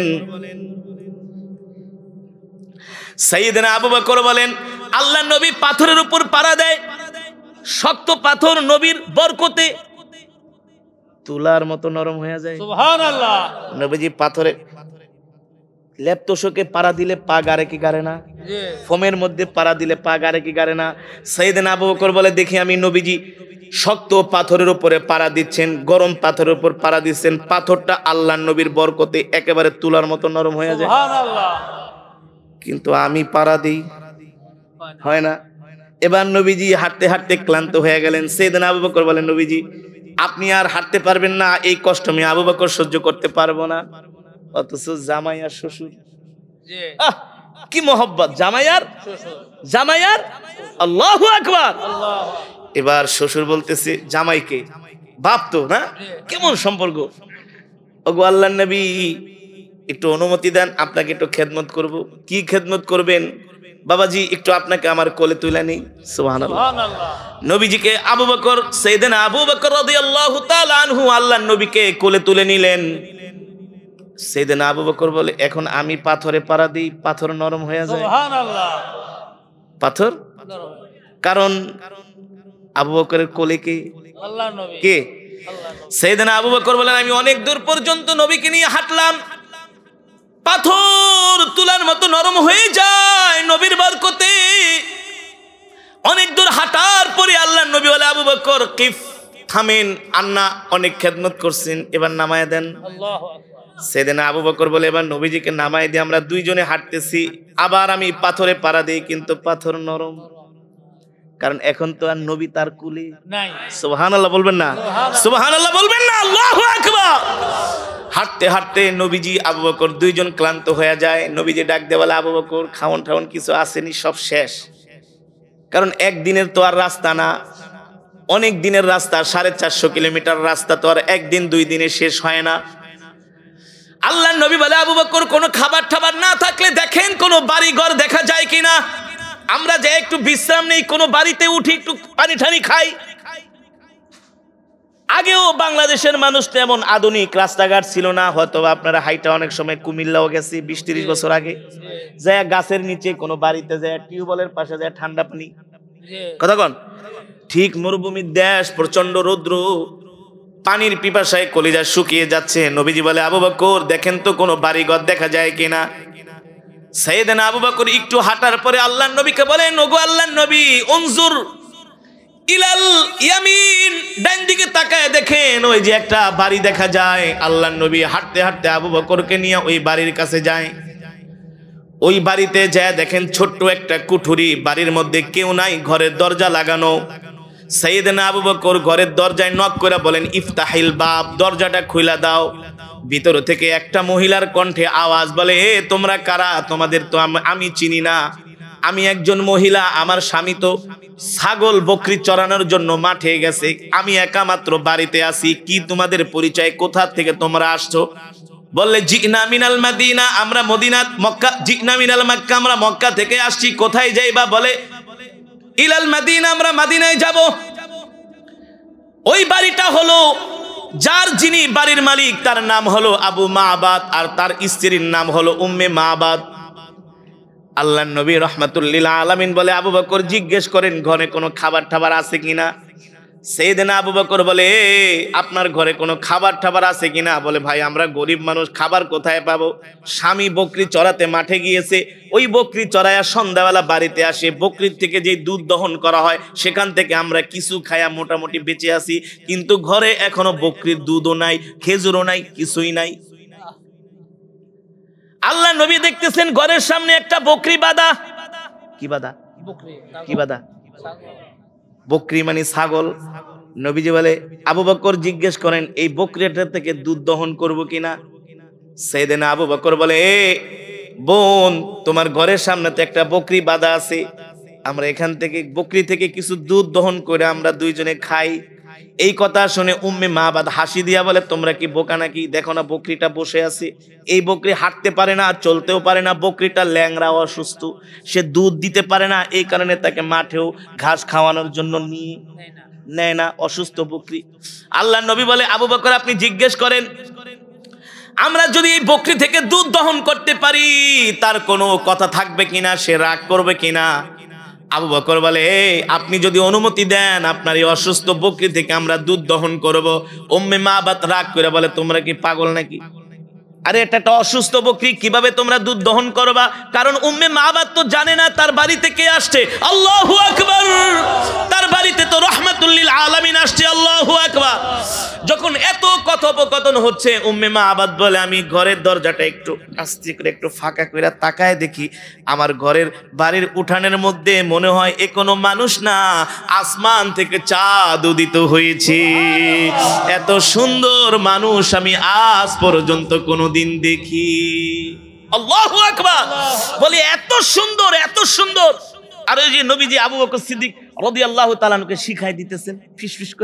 A: সাইয়েদনা আবু বকর বলেন, আল্লাহ নবী পাথরের উপর পাড়া দেয়। শক্ত পাথর নবীর বরকতে তুলার মতো নরম হয়ে যায়। সুবহানাল্লাহ। নবীজি পাথরে লেপ তোষকে পাড়া দিলে পা গারে কি গারে না? ফোমের মধ্যে পাড়া দিলে পা গারে কি গারে না? সাইয়েদনা আবু বকর বলে, দেখি আমি নবীজি শক্ত পাথরের উপরে পাড়া দিচ্ছেন, গরম পাথরের উপর পাড়া দিচ্ছেন, পাথরটা আল্লাহর নবীর বরকতে একেবারে তুলার মতো নরম হয়ে যায়। সুবহানাল্লাহ। কিন্তু আমি পাড়া দিই, হয় না। এবার নবীজি হাঁটতে হাঁটতে ক্লান্ত হয়ে গেলেন। সাইয়েদনা আবু বকর বলেন, নবীজি আপনি আর হাঁটতে পারবেন না, এই কষ্ট আমি আবু বকর সহ্য করতে পারবো না। অথচ জামাই আর শ্বশুর, কি মহব্বত জামাই আর জামাই আর। আল্লাহু আকবার। এবার শ্বশুর বলতেছে জামাইকে, বাপ তো না, কেমন সম্পর্ক? ওগো আল্লাহর নবী, একটু অনুমতি দেন, আপনাকে একটু খেদমত করব। কি খেদমত করবেন বাবাজি? একটু আপনাকে আমার কোলে তুলে নেই। সুবহানাল্লাহ। নবীজিকে আবু বকর, সাইয়েদনা আবু বকর রাদিয়াল্লাহু তাআলা আনহু আল্লাহর নবীকে কোলে তুলে নিলেন। সাইয়েদনা আবু বকর বলে, এখন আমি পাথরে পাড়া দিই, পাথর নরম হয়ে যায়।
B: সুবহানাল্লাহ।
A: পাথর কারণ আবু বকরের কোলে কে?
B: আল্লাহর নবী।
A: কে?
B: আল্লাহর নবী।
A: সাইয়েদনা আবু বকর বলেন, আমি অনেক দূর পর্যন্ত নবীকে নিয়ে হাঁটলাম, পাথর তুলার মতো নরম হয়ে যায় নবীর বরকতে। অনেক দূর হাঁটার পরে আল্লাহর নবী বলে, আবু বকর কিফ, থামেন, আন্না অনেক খেদমত করছেন, এবার নামায় দেন।
B: আল্লাহু আকবার।
A: সেদিন আবু বকর বলে, এবার নবীজিকে নামায় দিয়ে আমরা দুইজনে হাঁটতেছি, আবার আমি পাথরে পাড়া দিই, কিন্তু পাথর নরম, কারণ এখন তো আর নবী তার কুলে
B: নাই।
A: সুবহানাল্লাহ বলবেন না? সুবহানাল্লাহ বলবেন না? আল্লাহু আকবার। হাঁটতে হাঁটতে নবীজি আবু বকর দুইজন ক্লান্ত হয়ে যায়। নবীজি ডাক দিয়ে বলে, আবু বকর খাওন ঠাউন কিছু আসেনি, সব শেষ। কারণ একদিনের তো আর রাস্তা না, অনেক দিনের রাস্তা, সাড়ে চারশো কিলোমিটার রাস্তা তো আর একদিন দুই দিনে শেষ হয় না। আল্লাহর নবী বলে, আবু বকর কোনো খাবার টাবার না থাকলে দেখেন কোনো বাড়ি ঘর দেখা যায় কিনা, আমরা যে একটু বিশ্রাম নেই, কোনো বাড়িতে উঠি, একটু পানি ঠানি খাই। আগেও বাংলাদেশের মানুষ তেমন আধুনিক রাস্তাঘাট ছিল না, হয়তো আপনারা হাইটা অনেক সময় কুমিল্লাও গেছি বিশ তিরিশ বছর আগে, যায় গাছের নিচে কোনো বাড়িতে যায়, টিউবওয়েলের পাশে যায় ঠান্ডা পানি, কথা কন। ঠিক মরুভূমির দেশ, প্রচন্ড রৌদ্র, পানির পিপাসায় কলিজা শুকিয়ে যাচ্ছে। নবীজি বলে, আবু বকর দেখেন তো কোনো বাড়িঘর দেখা যায় কিনা। সাইয়েদনা আবু বকর একটু হাঁটার পরে আল্লাহর নবীকে বলেন, ওগো আল্লাহর নবী, উনজুর ইলাল ইয়ামিন, ডান দিকে তাকায় দেখেন ওই যে একটা বাড়ি দেখা যায়। আল্লাহর নবী হাঁটতে হাঁটতে আবু বকরকে নিয়ে ওই বাড়ির কাছে যায়। ওই বাড়িতে যায় দেখেন ছোট্ট একটা কুঠুরি, বাড়ির মধ্যে কেউ নাই, ঘরের দরজা লাগানো। সাইয়েদনা আবু বকর ঘরের দরজায় নক করে বলেন, ইফতাহিল বাব, দরজাটা খুলে দাও। ভিতর থেকে একটা মহিলার কণ্ঠে আওয়াজ বলে, এ তোমরা কারা? তোমাদের তো আমি চিনি না, আমি একজন মহিলা, আমার স্বামী তো ছাগল বকরি চড়ানোর জন্য মাঠে গেছে, আমি একা মাত্র বাড়িতে আছি, কি তোমাদের পরিচয়, কোথা থেকে তোমরা আসছো? বললে, জিনা মিনাল মাদিনা, আমরা মদিনা মক্কা, জিনা মিনাল মক্কা, আমরা মক্কা থেকে আসছি। কোথায় যাইবা? বলে, ইলাল মাদিনা, আমরা মাদিনায় যাব। ওই বাড়িটা হলো, যার যিনি বাড়ির মালিক তার নাম হলো আবু মাবাদ, আর তার স্ত্রীর নাম হলো উম্মে মাবাদ। আল্লাহর নবী রাহমাতুল্লিল আলামিন বলে, আবু বকর জিজ্ঞেস করেন ঘরে কোনো খাবার টাবার আছে কিনা। সাইয়েদনা আবু বকর বলে, আপনার ঘরে কোনো খাবার টাবার আছে কিনা? বলে, ভাই আমরা গরিব মানুষ, খাবার কোথায় পাবো? স্বামী বকরি চড়াতে মাঠে গিয়েছে, ওই বকরি চড়ায়া সন্ধ্যাবেলা বাড়িতে আসে, বকরির থেকে যে দুধ দহন করা হয় সেখান থেকে আমরা কিছু খায়া মোটামুটি বেঁচে আছি, কিন্তু ঘরে এখনো বকরির দুধও নাই, খেজুরও নাই, কিছুই নাই। আল্লাহ নবী দেখতেছেন ঘরের সামনে একটা বকরি বাঁধা। কি বাঁধা? কি বাঁধা? বকরি মানে ছাগল। নবীজি বলে, আবু বকর জিজ্ঞেস করেন এই বকরিটা থেকে দুধ দহন করব কিনা। সাইয়েদনা আবু বকর বলে, এ বোন, তোমার ঘরের সামনে তো একটা বকরি বাঁধা আছে, আমরা এখান থেকে বকরি থেকে কিছু দুধ দহন করে আমরা দুইজনে খাই। এই কথা শুনে উম্মে মাবাদ হাসি দিয়া বলে, তোমরা কি বোকা নাকি? দেখো না বকরিটা বসে আছে, এই বকরি হাঁটতে পারে না, চলতেও পারে না, বকরিটা ল্যাংড়া, অসুস্থ, সে দুধ দিতে পারে না, এই কারণে তাকে মাঠেও ঘাস খাওয়ানোর জন্য নিয়ে নেয় না, অসুস্থ বকরি। আল্লাহ নবী বলে, আবু বকর আপনি জিজ্ঞেস করেন আমরা যদি এই বকরি থেকে দুধ দহন করতে পারি তার কোনো কথা থাকবে কিনা, সে রাগ করবে কিনা। আবু বকর বলে, আপনি যদি অনুমতি দেন আপনার এই অসুস্থ বকরি থেকে আমরা দুধ দহন করব। উম্মে মাবাদ রাগ করে বলে, তোমরা কি পাগল নাকি? আরে এটা একটা অসুস্থ বকরি, কিভাবে তোমরা দুধ দহন করবা? কারণ উম্মে মাবাদ তো জানে না তার বাড়িতে কে আসছে। আল্লাহু আকবার, তার বাড়িতে তো রাহমাতুল্লিল আলামিন আসছে। আল্লাহু আকবার। যখন এত কথোপকথন হচ্ছে উম্মে মাবাদ বলে, আমি ঘরের দরজাটা একটু আস্তে করে একটু ফাঁকা করে তাকায় দেখি, আমার ঘরের বাড়ির উঠানের মধ্যে মনে হয় এ কোনো মানুষ না, আসমান থেকে চাঁদ উদিত হয়েছে। এত সুন্দর মানুষ আমি আজ পর্যন্ত কোনো দিন দেখি। আল্লাহু আকবার। বলি এত সুন্দর, এত সুন্দর। আর ওই যে নবীজি আবু বকর সিদ্দিক রাদিয়াল্লাহু তাআলা আনহুকে শিখাই দিতেছেন ফিসফিস করে,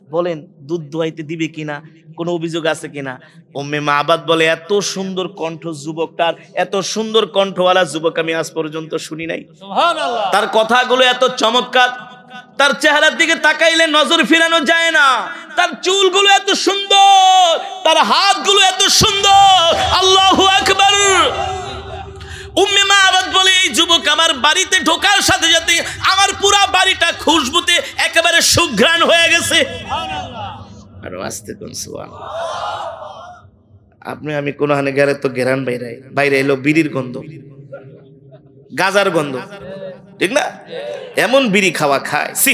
A: বলেন দুধ দোয়াইতে দিবে কিনা, কোনো অভিযোগ আছে কিনা? উম্মে মাবাদ বলে এত সুন্দর কণ্ঠ যুবকটার, এত সুন্দর কণ্ঠওয়ালা যুবক আমি আজ পর্যন্ত শুনি নাই।
B: সুবহানাল্লাহ।
A: তার কথাগুলো এত চমৎকার, তার চেহারার দিকে তাকাইলে নজর ফিরানো যায় না, তার চুলগুলো এত সুন্দর, তার হাতগুলো এত সুন্দর। আল্লাহু আকবার। উম্মে মাবাদ বলে এই যুবক আমার বাড়িতে ঢোকার সাথে সাথে আমার পুরা বাড়িটা খুশবুতে একেবারে সুঘ্রাণ হয়ে গেছে। আর আস্তে কোন সুবহানাল্লাহ। আপনি আমি কোন হানে গেলে তো ঘেরান বাইরে বাইরে এলো বিড়ির গন্ধ, গাজার গন্ধ, ঠিক না? এমন বিড়ি খাওয়া খায় সি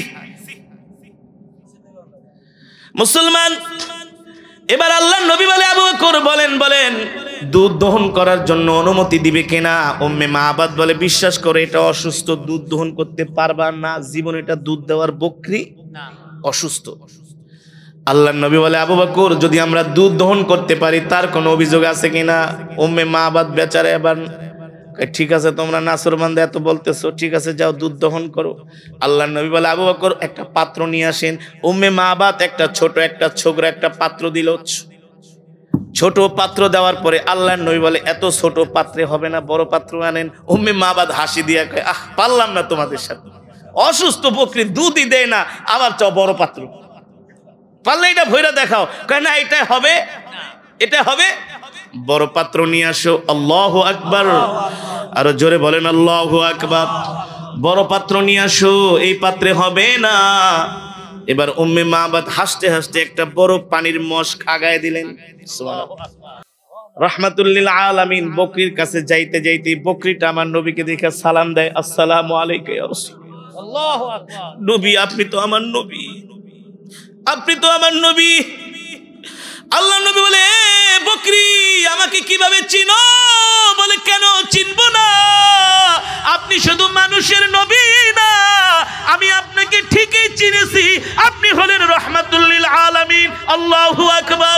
A: মুসলমান। এবার আল্লাহ নবী বলে আবু বকর বলেন বলেন দুধ দহন করার জন্য অনুমতি দিবে কিনা? উম্মে মাবাদ বলে বিশ্বাস করে এটা অসুস্থ, দুধ দহন করতে পারবা না, জীবন এটা দুধ দেওয়ার বকরি
B: না,
A: অসুস্থ। আল্লাহ নবী বলে আবু বকর যদি আমরা দুধ দহন করতে পারি তার কোনো অভিযোগ আছে কিনা? উম্মে মাবাদ বেচারা এবার ঠিক আছে, তোমরা নাসরবান্দা এত বলতেছো, ঠিক আছে যাও দুধ দহন করো। আল্লাহ নবী বলে আবু বকর একটা পাত্র নিয়ে আসেন। উম্মে মাবাদ একটা ছোট একটা ছোকরা একটা পাত্র দিল। ছোট পাত্র দেওয়ার পরে আল্লাহ নবী বলে এত ছোট পাত্রে হবে না, বড় পাত্র আনেন। উম্মে মাবাদ হাসি দিয়া কয় আহ পারলাম না তোমাদের সাথে, অসুস্থ বকরি দুধই দেয় না, আবার চাও বড় পাত্র, পারলে এটা ভইরা দেখাও। কয় না এটা হবে, এটা হবে, বড় পাত্র নিয়ে আসো। আল্লাহু আকবার। আরো জোরে বলেন আল্লাহু আকবার। বড় পাত্র নিয়ে আসো, এই পাত্রে হবে না। এবার উম্মে মাবাদ হাসতে হাসতে একটা বড় পানির মশক আগায় দিলেন। রাহমাতুল লিল আলামিন বকরির কাছে যাইতে যাইতে বকরিটা আমার নবীকে দেখে সালাম দেয়, আসসালামু আলাইকা ইয়া রাসূল।
B: আল্লাহু আকবার।
A: নবী আপনি তো আমার নবী, আপনি তো আমার নবী। আল্লাহ নবী বলে বকরি আমাকে কিভাবে চিনো? বলে কেন চিনবো না, আপনি শুধু মানুষের নবী না, আমি আপনাকে ঠিকই চিনেছি, আপনি হলেন রাহমাতুল লিল আলামিন। আল্লাহু আকবার।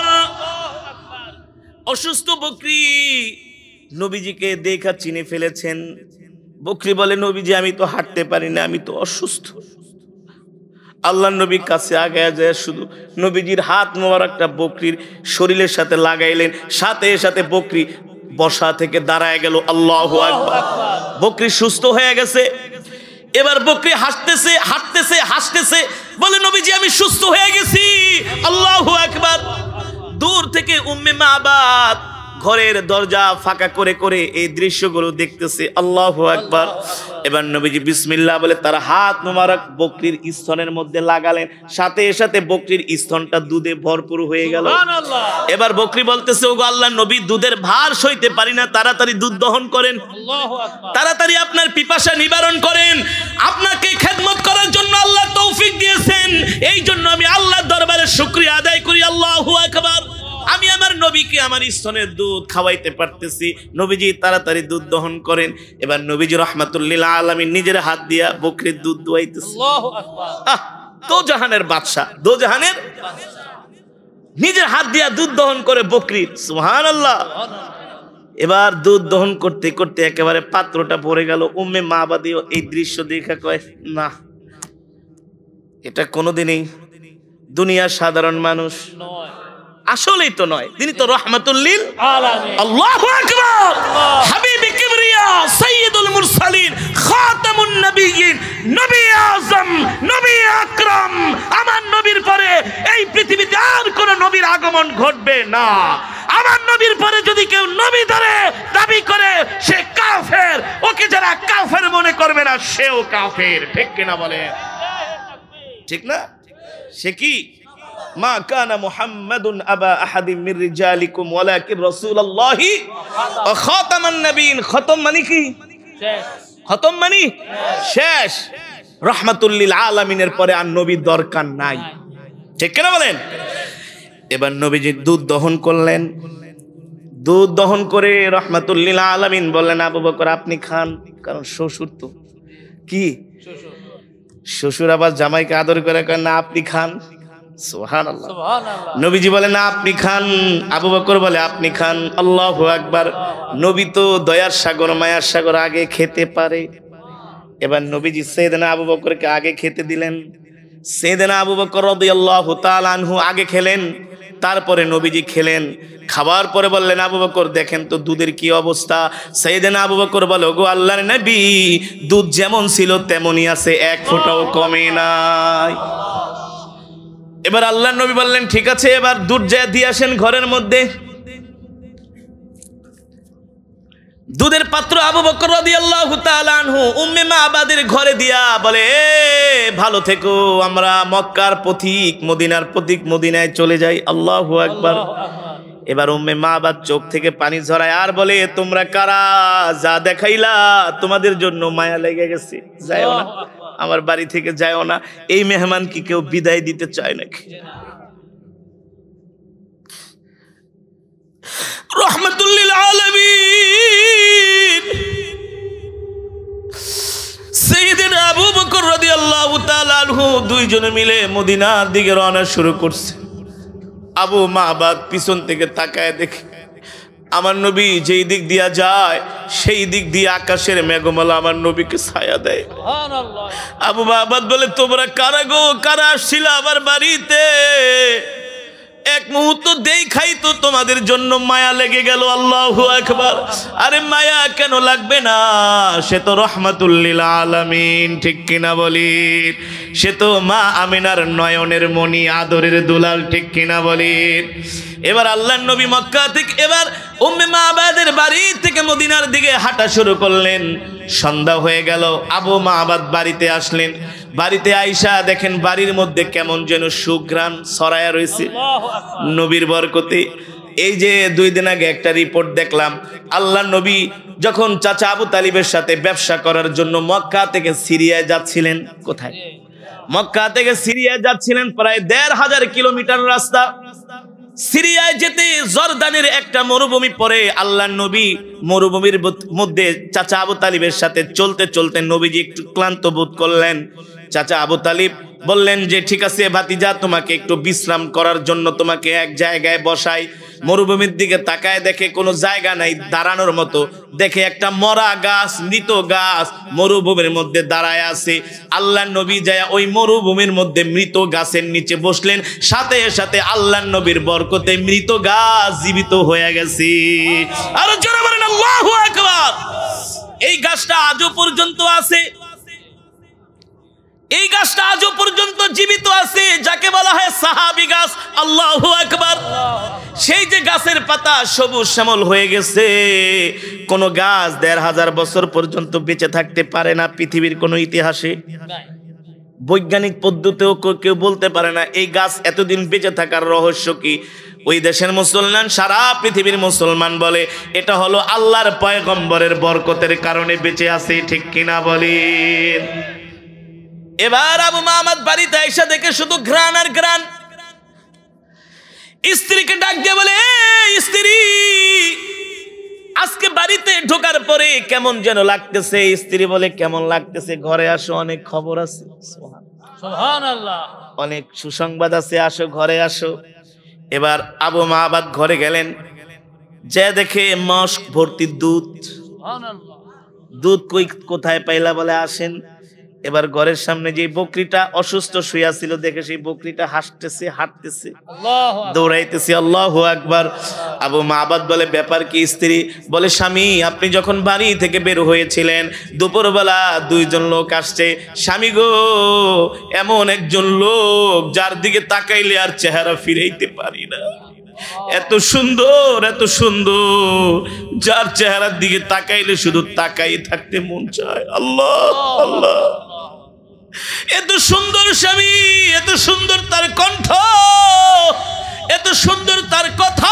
A: অসুস্থ বকরি নবীজিকে দেখা চিনে ফেলেছেন। বকরি বলে নবীজি আমি তো হাঁটতে পারি না, আমি তো অসুস্থ। আল্লাহ নবীর কাছে আগায় যায়, শুধু নবীজির হাত মোবারকটা বকরির শরীরের সাথে লাগাইলেন, সাথে সাথে বকরি বসা থেকে দাঁড়ায় গেল। আল্লাহু আকবার। বকরি সুস্থ হয়ে গেছে। এবার বকরি হাসতেছে হাঁটতেছে হাসতেছে, বলে নবীজি আমি সুস্থ হয়ে গেছি। আল্লাহু আকবার। দূর থেকে উম্মে মাবাদ ঘরের দরজা ফাঁকা করে করে এই দৃশ্যগুলো দেখতেছে। আল্লাহু আকবার। এবার নবীজি বিসমিল্লাহ বলে তার হাত মোবারক বকরির স্তনের মধ্যে লাগালেন, সাথে সাথে বকরির স্তনটা দুধে ভরপুর হয়ে গেল।
B: সুবহানাল্লাহ।
A: এবার বকরি বলতেছে ওগো আল্লাহ নবী দুধের ভার সইতে পারি না, তাড়াতাড়ি দুধ দহন করেন,
B: আল্লাহু আকবার।
A: তাড়াতাড়ি আপনার পিপাসা নিবারণ করেন। আপনাকে খেদমত করার জন্য আল্লাহ তৌফিক দিয়েছেন, এই জন্য আমি আল্লাহর দরবারে শুকরিয়া আদায় করি। আল্লাহু আকবার। আমি আমার নবীকে আমার স্তনের দুধ খাওয়াইতে পারতেছি। নবীজি তাড়াতাড়ি দুধ দহন করেন। এবার নবীজি রাহমাতুল লিল আলামিন নিজের হাত দিয়া বকরির দুধ দোয়াইতেছে।
B: আল্লাহু আকবার।
A: আহ দো জাহানের বাদশা, দো জাহানের নিজের হাত দিয়া দুধ দহন করে বকরির। সুবহানাল্লাহ। এবার দুধ দহন করতে করতে একেবারে পাত্রটা ভরে গেল। উম্মে মাবাদিও এই দৃশ্য দেখা কয় না, এটা কোনোদিনই দুনিয়ার সাধারণ মানুষ
B: নয়,
A: আসলেই তো নয়, তিনি তো রাহমাতুল লিল
B: আলামিন।
A: আল্লাহু আকবার। হাবিবে কিবরিয়া সাইয়্যিদুল মুরসালিন খাতামুন নবিয়্যিন নবী আযম নবী আকরাম, আমার নবীর পরে এই পৃথিবীতে আর কোন নবীর আগমন ঘটবে না। আমার নবীর পরে যদি কেউ নবী ধরে দাবি করে সে কাফের, ওকে যারা কাফের মনে করবে না সেও কাফের। ঠিক কিনা বলে? ঠিক না? সে কি মা কানা মুহাম্মাদুন আবা আহাদিম মির রিজালিকুম ওয়ালাকিন রাসূলুল্লাহি ওয়া খাতামান নবিয়্যিন। খতম মানে কি?
B: শেষ।
A: খতম মানে শেষ। রাহমাতুল লিল আলামিনের পরে আর নবীর দরকার নাই। ঠিক কিনা বলেন? এবার নবীজি দুধ দহন করলেন। দুধ দহন করে রাহমাতুল লিল আলামিন বললেন আবু বকর আপনি খান, কারণ শ্বশুর তো কি
B: শ্বশুর।
A: শ্বশুর আবার জামাইকে আদর করে কয় না আপনি খান। সুবহানাল্লাহ।
B: সুবহানাল্লাহ।
A: নবীজি বলে না আপনি খান, আবু বকর বলে আপনি খান। আল্লাহু আকবার। নবী তো দয়ার সাগর মায়ার সাগর, আগে খেতে পারে। এবার নবীজি সাইয়েদনা আবু বকরকে আগে খেতে দিলেন। সাইয়েদনা আবু বকর রাদিয়াল্লাহু তাআলা আনহু আগে খেলেন, তারপরে নবীজি খেলেন। খাবার পরে বললেন, আবু বকর দেখেন তো দুধের কি অবস্থা। সাইয়েদনা আবু বকর বলে, ওগো আল্লাহর নবী, দুধ যেমন ছিল তেমনই আছে, এক ফোঁটাও কমে নাই। এবার আল্লাহর নবী বললেন, ঠিক আছে, এবার দুধ যায় দিয়ে আসেন ঘরের মধ্যে। দুধের পাত্র আবু বকর রাদিয়াল্লাহু তাআলা আনহু উম্মে মাবাদের ঘরে দিয়া বলে, এ ভালো থেকো, আমরা মক্কার পথিক, মদিনার পথিক, মদিনায় চলে যাই। আল্লাহু আকবার। এবার উম্মে মাবাদ চোখ থেকে পানি ঝরায় আর বলে, তোমরা কারা? যা দেখাইলা তোমাদের জন্য মায়া লেগে গেছে, যাইও না, আমার বাড়ি থেকে যাইও না। এই মেহমান কি কেউ বিদায় দিতে চায় নাকি? রহমাতুল লিল আলামিন সাইয়েদনা আবু বকর রাদিয়াল্লাহু তাআলা আনহু দুইজনে মিলে মদিনার দিকে রওনা শুরু করছে। আবু মাবাদ পিছন থেকে তাকায় দেখে আমার নবী যেই দিক দিয়া যায় সেই দিক দিয়ে আকাশের মেঘমালা আমার নবীকে ছায়া দেয়।
B: সুবহানাল্লাহ।
A: আবু মাবাদ বলে, তোমরা কারা গো? কারা আসছিল আমার বাড়িতে? এক মুহূর্ত দেখাই তো তোমাদের জন্য মায়া লেগে গেল। আল্লাহু আকবার। আরে মায়া কেন লাগবে না? সে তো রহমাতুল লিল আলামিন, ঠিক কিনা বলি? সে তো মা আমিনার নয়নের মণি, আদরের দুলাল, ঠিক কিনা বলি? এবার আল্লাহর নবী মক্কা থেকে এবার উম্মে মাবাদের বাড়ি থেকে মদিনার দিকে হাঁটা শুরু করলেন। সন্ধ্যা হয়ে গেল, আবু মাবাদ বাড়িতে আসলেন। বাড়িতে আইসা দেখেন বাড়ির মধ্যে কেমন যেন সুঘ্রাণ ছড়ায়া রয়েছে নবীর বরকতে। এই যে দুই দিন আগে একটা রিপোর্ট দেখলাম, আল্লাহ নবী যখন চাচা আবু তালিবের সাথে ব্যবসা করার জন্য মক্কা থেকে সিরিয়ায় যাচ্ছিলেন। কোথায়? মক্কা থেকে সিরিয়ায় যাচ্ছিলেন, প্রায় দেড় হাজার কিলোমিটার রাস্তা। সিরিয়ায় যেতে জর্দানের একটা মরুভূমি পড়ে। আল্লাহর নবী মরুভূমির মধ্যে চাচা আবু তালিবের সাথে চলতে চলতে নবীজি একটু ক্লান্ত বোধ করলেন। চাচা আবু তালিব বললেন যে, ঠিক আছে ভাতিজা, তোমাকে একটু বিশ্রাম করার জন্য তোমাকে এক জায়গায় বসাই। মরুভূমির দিকে তাকায় দেখে কোনো জায়গা নাই দাঁড়ানোর মতো। দেখে একটা মরা গাছ, মৃত গাছ মরুভূমির মধ্যে দাঁড়ায় আছে। আল্লাহর নবী যায় ওই মরুভূমির মধ্যে মৃত গাছের নিচে বসলেন। সাথে সাথে আল্লাহর নবীর বরকতে মৃত গাছ জীবিত হয়ে গেছে। আর জোরে বলেন আল্লাহু আকবার। এই গাছটা আজও পর্যন্ত আছে। এই গাছটা আজও পর্যন্ত জীবিত আছে, যাকে বলা হয় সাহাবী গাছ। আল্লাহু আকবার। সেই যে গাছের পাতা সবুজ শ্যামল হয়ে গেছে। কোন গাছ দেড় হাজার বছর পর্যন্ত বেঁচে থাকতে পারে না পৃথিবীর কোন ইতিহাসে। বৈজ্ঞানিক পদ্ধতিতেও কেউ বলতে পারে না এই গাছ এতদিন বেঁচে থাকার রহস্য কি। ওই দেশের মুসলমান, সারা পৃথিবীর মুসলমান বলে এটা হলো আল্লাহর পয়গম্বরের বরকতের কারণে বেঁচে আছে, ঠিক কিনা বলেন? এবার আবু মাহমদ বাড়িতে আইসা দেখে শুধু ঘ্রাণ আর ঘ্রাণ। স্ত্রীকে ডাক দিয়ে বলে, স্ত্রী, আজকে বাড়িতে ঢোকার পরে কেমন যেন লাগতেছে। স্ত্রী বলে, কেমন লাগতেছে? ঘরে আসো, অনেক খবর আছে,
B: সুবহানাল্লাহ,
A: অনেক সুসংবাদ আছে, আসো ঘরে আসো। এবার আবু মাহমদ ঘরে গেলেন, যে দেখে মস্ক ভর্তি দুধ।
B: সুবহানাল্লাহ।
A: দুধ কই কোথায় পাইলা? বলে আসেন। এবার ঘরের সামনে যে বকরিটা অসুস্থ শুয়ে ছিল দেখে সেই বকরিটা হাসতেছে, হাঁটতেছে, দৌড়াইতেছে। আল্লাহু আকবার। আবু মাহমদ বলে, ব্যাপার কি? স্ত্রী বলে, স্বামী, আপনি যখন বাড়ি থেকে বের হয়েছিলেন দুপুরবেলা দুইজন লোক আসছে। স্বামী গো, এমন একজন লোক যার দিকে তাকাইলে আর চেহারা ফিরাইতে পারি না। এত সুন্দর, এত সুন্দর, যার চেহারার দিকে তাকাইলে শুধু তাকাই থাকতে মন চায়। আল্লাহ আল্লাহ। এত সুন্দর স্বামী, এত সুন্দর তার কণ্ঠ, এত সুন্দর তার কথা।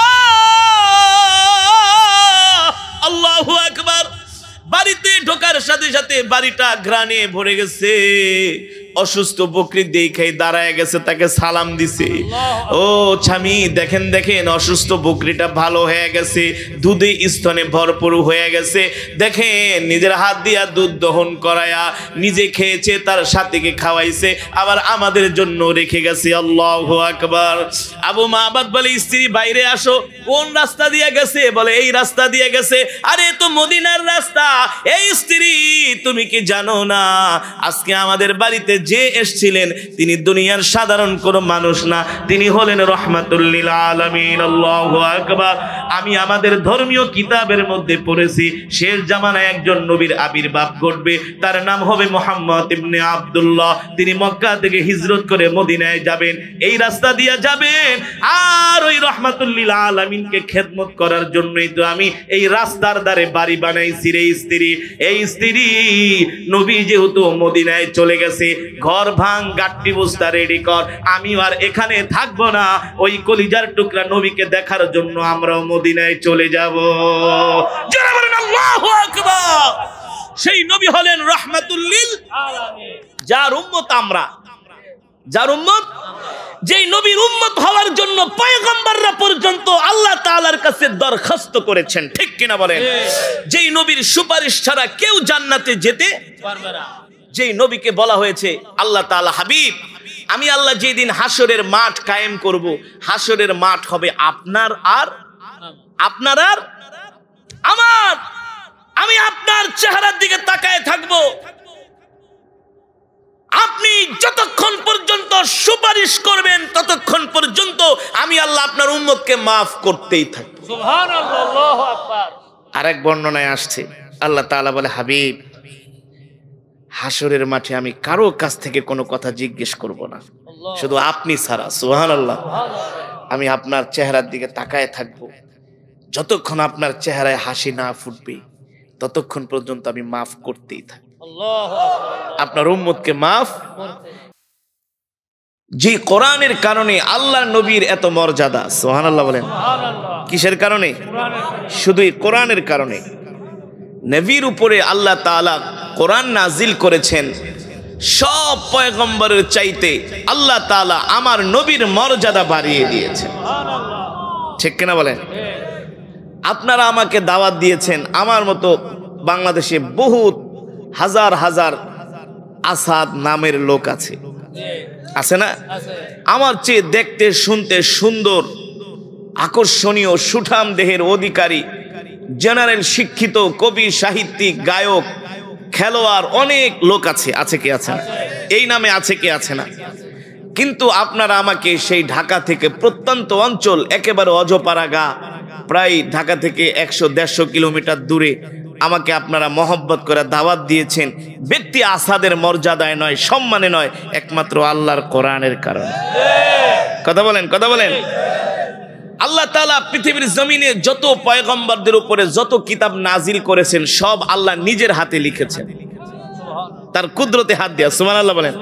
A: আল্লাহু আকবার। বাড়িতে ঢোকার সাথে সাথে বাড়িটা ঘ্রাণে ভরে গেছে। অসুস্থ বকরি দেখাই দাঁড়ায় গেছে, তাকে সালাম দিছে। ও স্বামী, দেখেন দেখেন, অসুস্থ বকরিটা ভালো হয়ে গেছে, দুধে স্তনে ভরপুর হয়ে গেছে। দেখেন, নিজের হাত দিয়া দুধ দহন করায়া নিজে খেয়েছে, তার সাথীকে খাওয়াইছে, আবার আমাদের জন্য রেখে গেছে। আল্লাহু আকবার। আবু মাহমদ বলে, স্ত্রী বাইরে আসো। কোন রাস্তা দিয়ে গেছে? বলে এই রাস্তা দিয়ে গেছে। আরে এত তো মদিনার রাস্তা। এই স্ত্রী তুমি কি জানো না আজকে আমাদের বাড়িতে যে এসেছিলেন তিনি দুনিয়ার সাধারণ কোনো মানুষ না, তিনি হলেন রহমাতুল লিল আলামিন। আল্লাহু আকবার। আমি আমাদের ধর্মীয় কিতাবের মধ্যে পড়েছি শেষ জামানায় একজন নবীর আবির্ভাব ঘটবে, তার নাম হবে মুহাম্মদ ইবনে আব্দুল্লাহ। তিনি মক্কা থেকে হিজরত করে মদিনায় যাবেন, এই রাস্তা দিয়ে যাবেন। আর ওই রহমাতুল লিল আলামিনকে খেদমত করার জন্যই তো আমি এই রাস্তার ধারে বাড়ি বানাইছি রে স্ত্রী। এই স্ত্রী নবী যেহেতু মদিনায় চলে গেছে, ঘর ভাঙ গাট্টি বস্তা রেডি কর, আমি আর এখানে থাকবো না। ওই কলিজার টুকরা নবীকে দেখার জন্য আমরাও মদিনায় চলে যাব। যারা বলেন আল্লাহু আকবার। সেই নবী হলেন রাহমাতুল লিল আলামিন, যার উম্মত আমরা, যার উম্মত, যেই নবীর উম্মত হওয়ার জন্য পয়গম্বররা পর্যন্ত আল্লাহ তাআলার কাছে দরখাস্ত করেছেন, ঠিক কিনা বলেন? যেই নবীর সুপারিশ ছাড়া কেউ জান্নাতে যেতে পারবে না, যেই নবীকে বলা হয়েছে আল্লাহ তাআলা হাবিব, আমি আল্লাহ যেদিন হাসরের মাঠ কায়েম করব, হাসরের মাঠ হবে আপনার আর আপনার আর আমার। আমি আপনার চেহারার দিকে তাকায় থাকবো, আপনি যতক্ষণ পর্যন্ত সুপারিশ করবেন ততক্ষণ পর্যন্ত আমি আল্লাহ আপনার উম্মতকে মাফ করতেই থাকবো।
B: সুবহানাল্লাহ, আল্লাহু আকবার।
A: আরেক বর্ণনায় আসছে আল্লাহ তাআলা বলে, হাবিব হাসরের মাঠে আমি কারো কাছ থেকে কোনো কথা জিজ্ঞেস করব না, শুধু আপনি ছাড়া। সুবহানাল্লাহ। আমি আপনার চেহারার দিকে তাকায় থাকবো, যতক্ষণ আপনার চেহারায় হাসি না ফুটবে ততক্ষণ পর্যন্ত আমি মাফ করতেই থাকবো।
B: আল্লাহু আকবার।
A: আপনার উম্মতকে মাফ। যে কোরআনের কারণে আল্লাহর নবীর এত মর্যাদা, সুবহানাল্লাহ বলেন।
B: সুবহানাল্লাহ।
A: কিসের কারণে? শুধু এই কোরআনের কারণে। নবীর উপরে আল্লাহ তাআলা কোরআন নাজিল করেছেন। সব পয়গম্বরের চাইতে আল্লাহ তাআলা আমার নবীর মর্যাদা বাড়িয়ে দিয়েছেন, ঠিক কিনা বলেন? আপনারা আমাকে দাওয়াত দিয়েছেন, আমার মতো বাংলাদেশে বহুত হাজার হাজার আসাদ নামের লোক আছে, আছে না? আমার চেয়ে দেখতে শুনতে সুন্দর, আকর্ষণীয়, সুঠাম দেহের অধিকারী, জেনারেল শিক্ষিত, কবি, সাহিত্যিক, গায়ক, খেলোয়াড় অনেক লোক আছে, আছে কি আছে না? এই নামে আছে কি আছে না? কিন্তু আপনারা আমাকে সেই ঢাকা থেকে প্রত্যন্ত অঞ্চল, একেবারে অজপাড়া গা, প্রায় ঢাকা থেকে একশো দেড়শো কিলোমিটার দূরে আমাকে আপনারা মহব্বত করে দাওয়াত দিয়েছেন। ব্যক্তি আসাদের মর্যাদায় নয়, সম্মানে নয়, একমাত্র আল্লাহর কোরআনের কারণে। কথা বলেন, কথা বলেন। আল্লাহ তাআলা পৃথিবীর জমিনে যত পয়গম্বরদের উপরে যত কিতাব নাজিল করেছেন সব আল্লাহ নিজের হাতে লিখেছেন, তার কুদরতে হাত দিয়া। সুবহানাল্লাহ বলেন।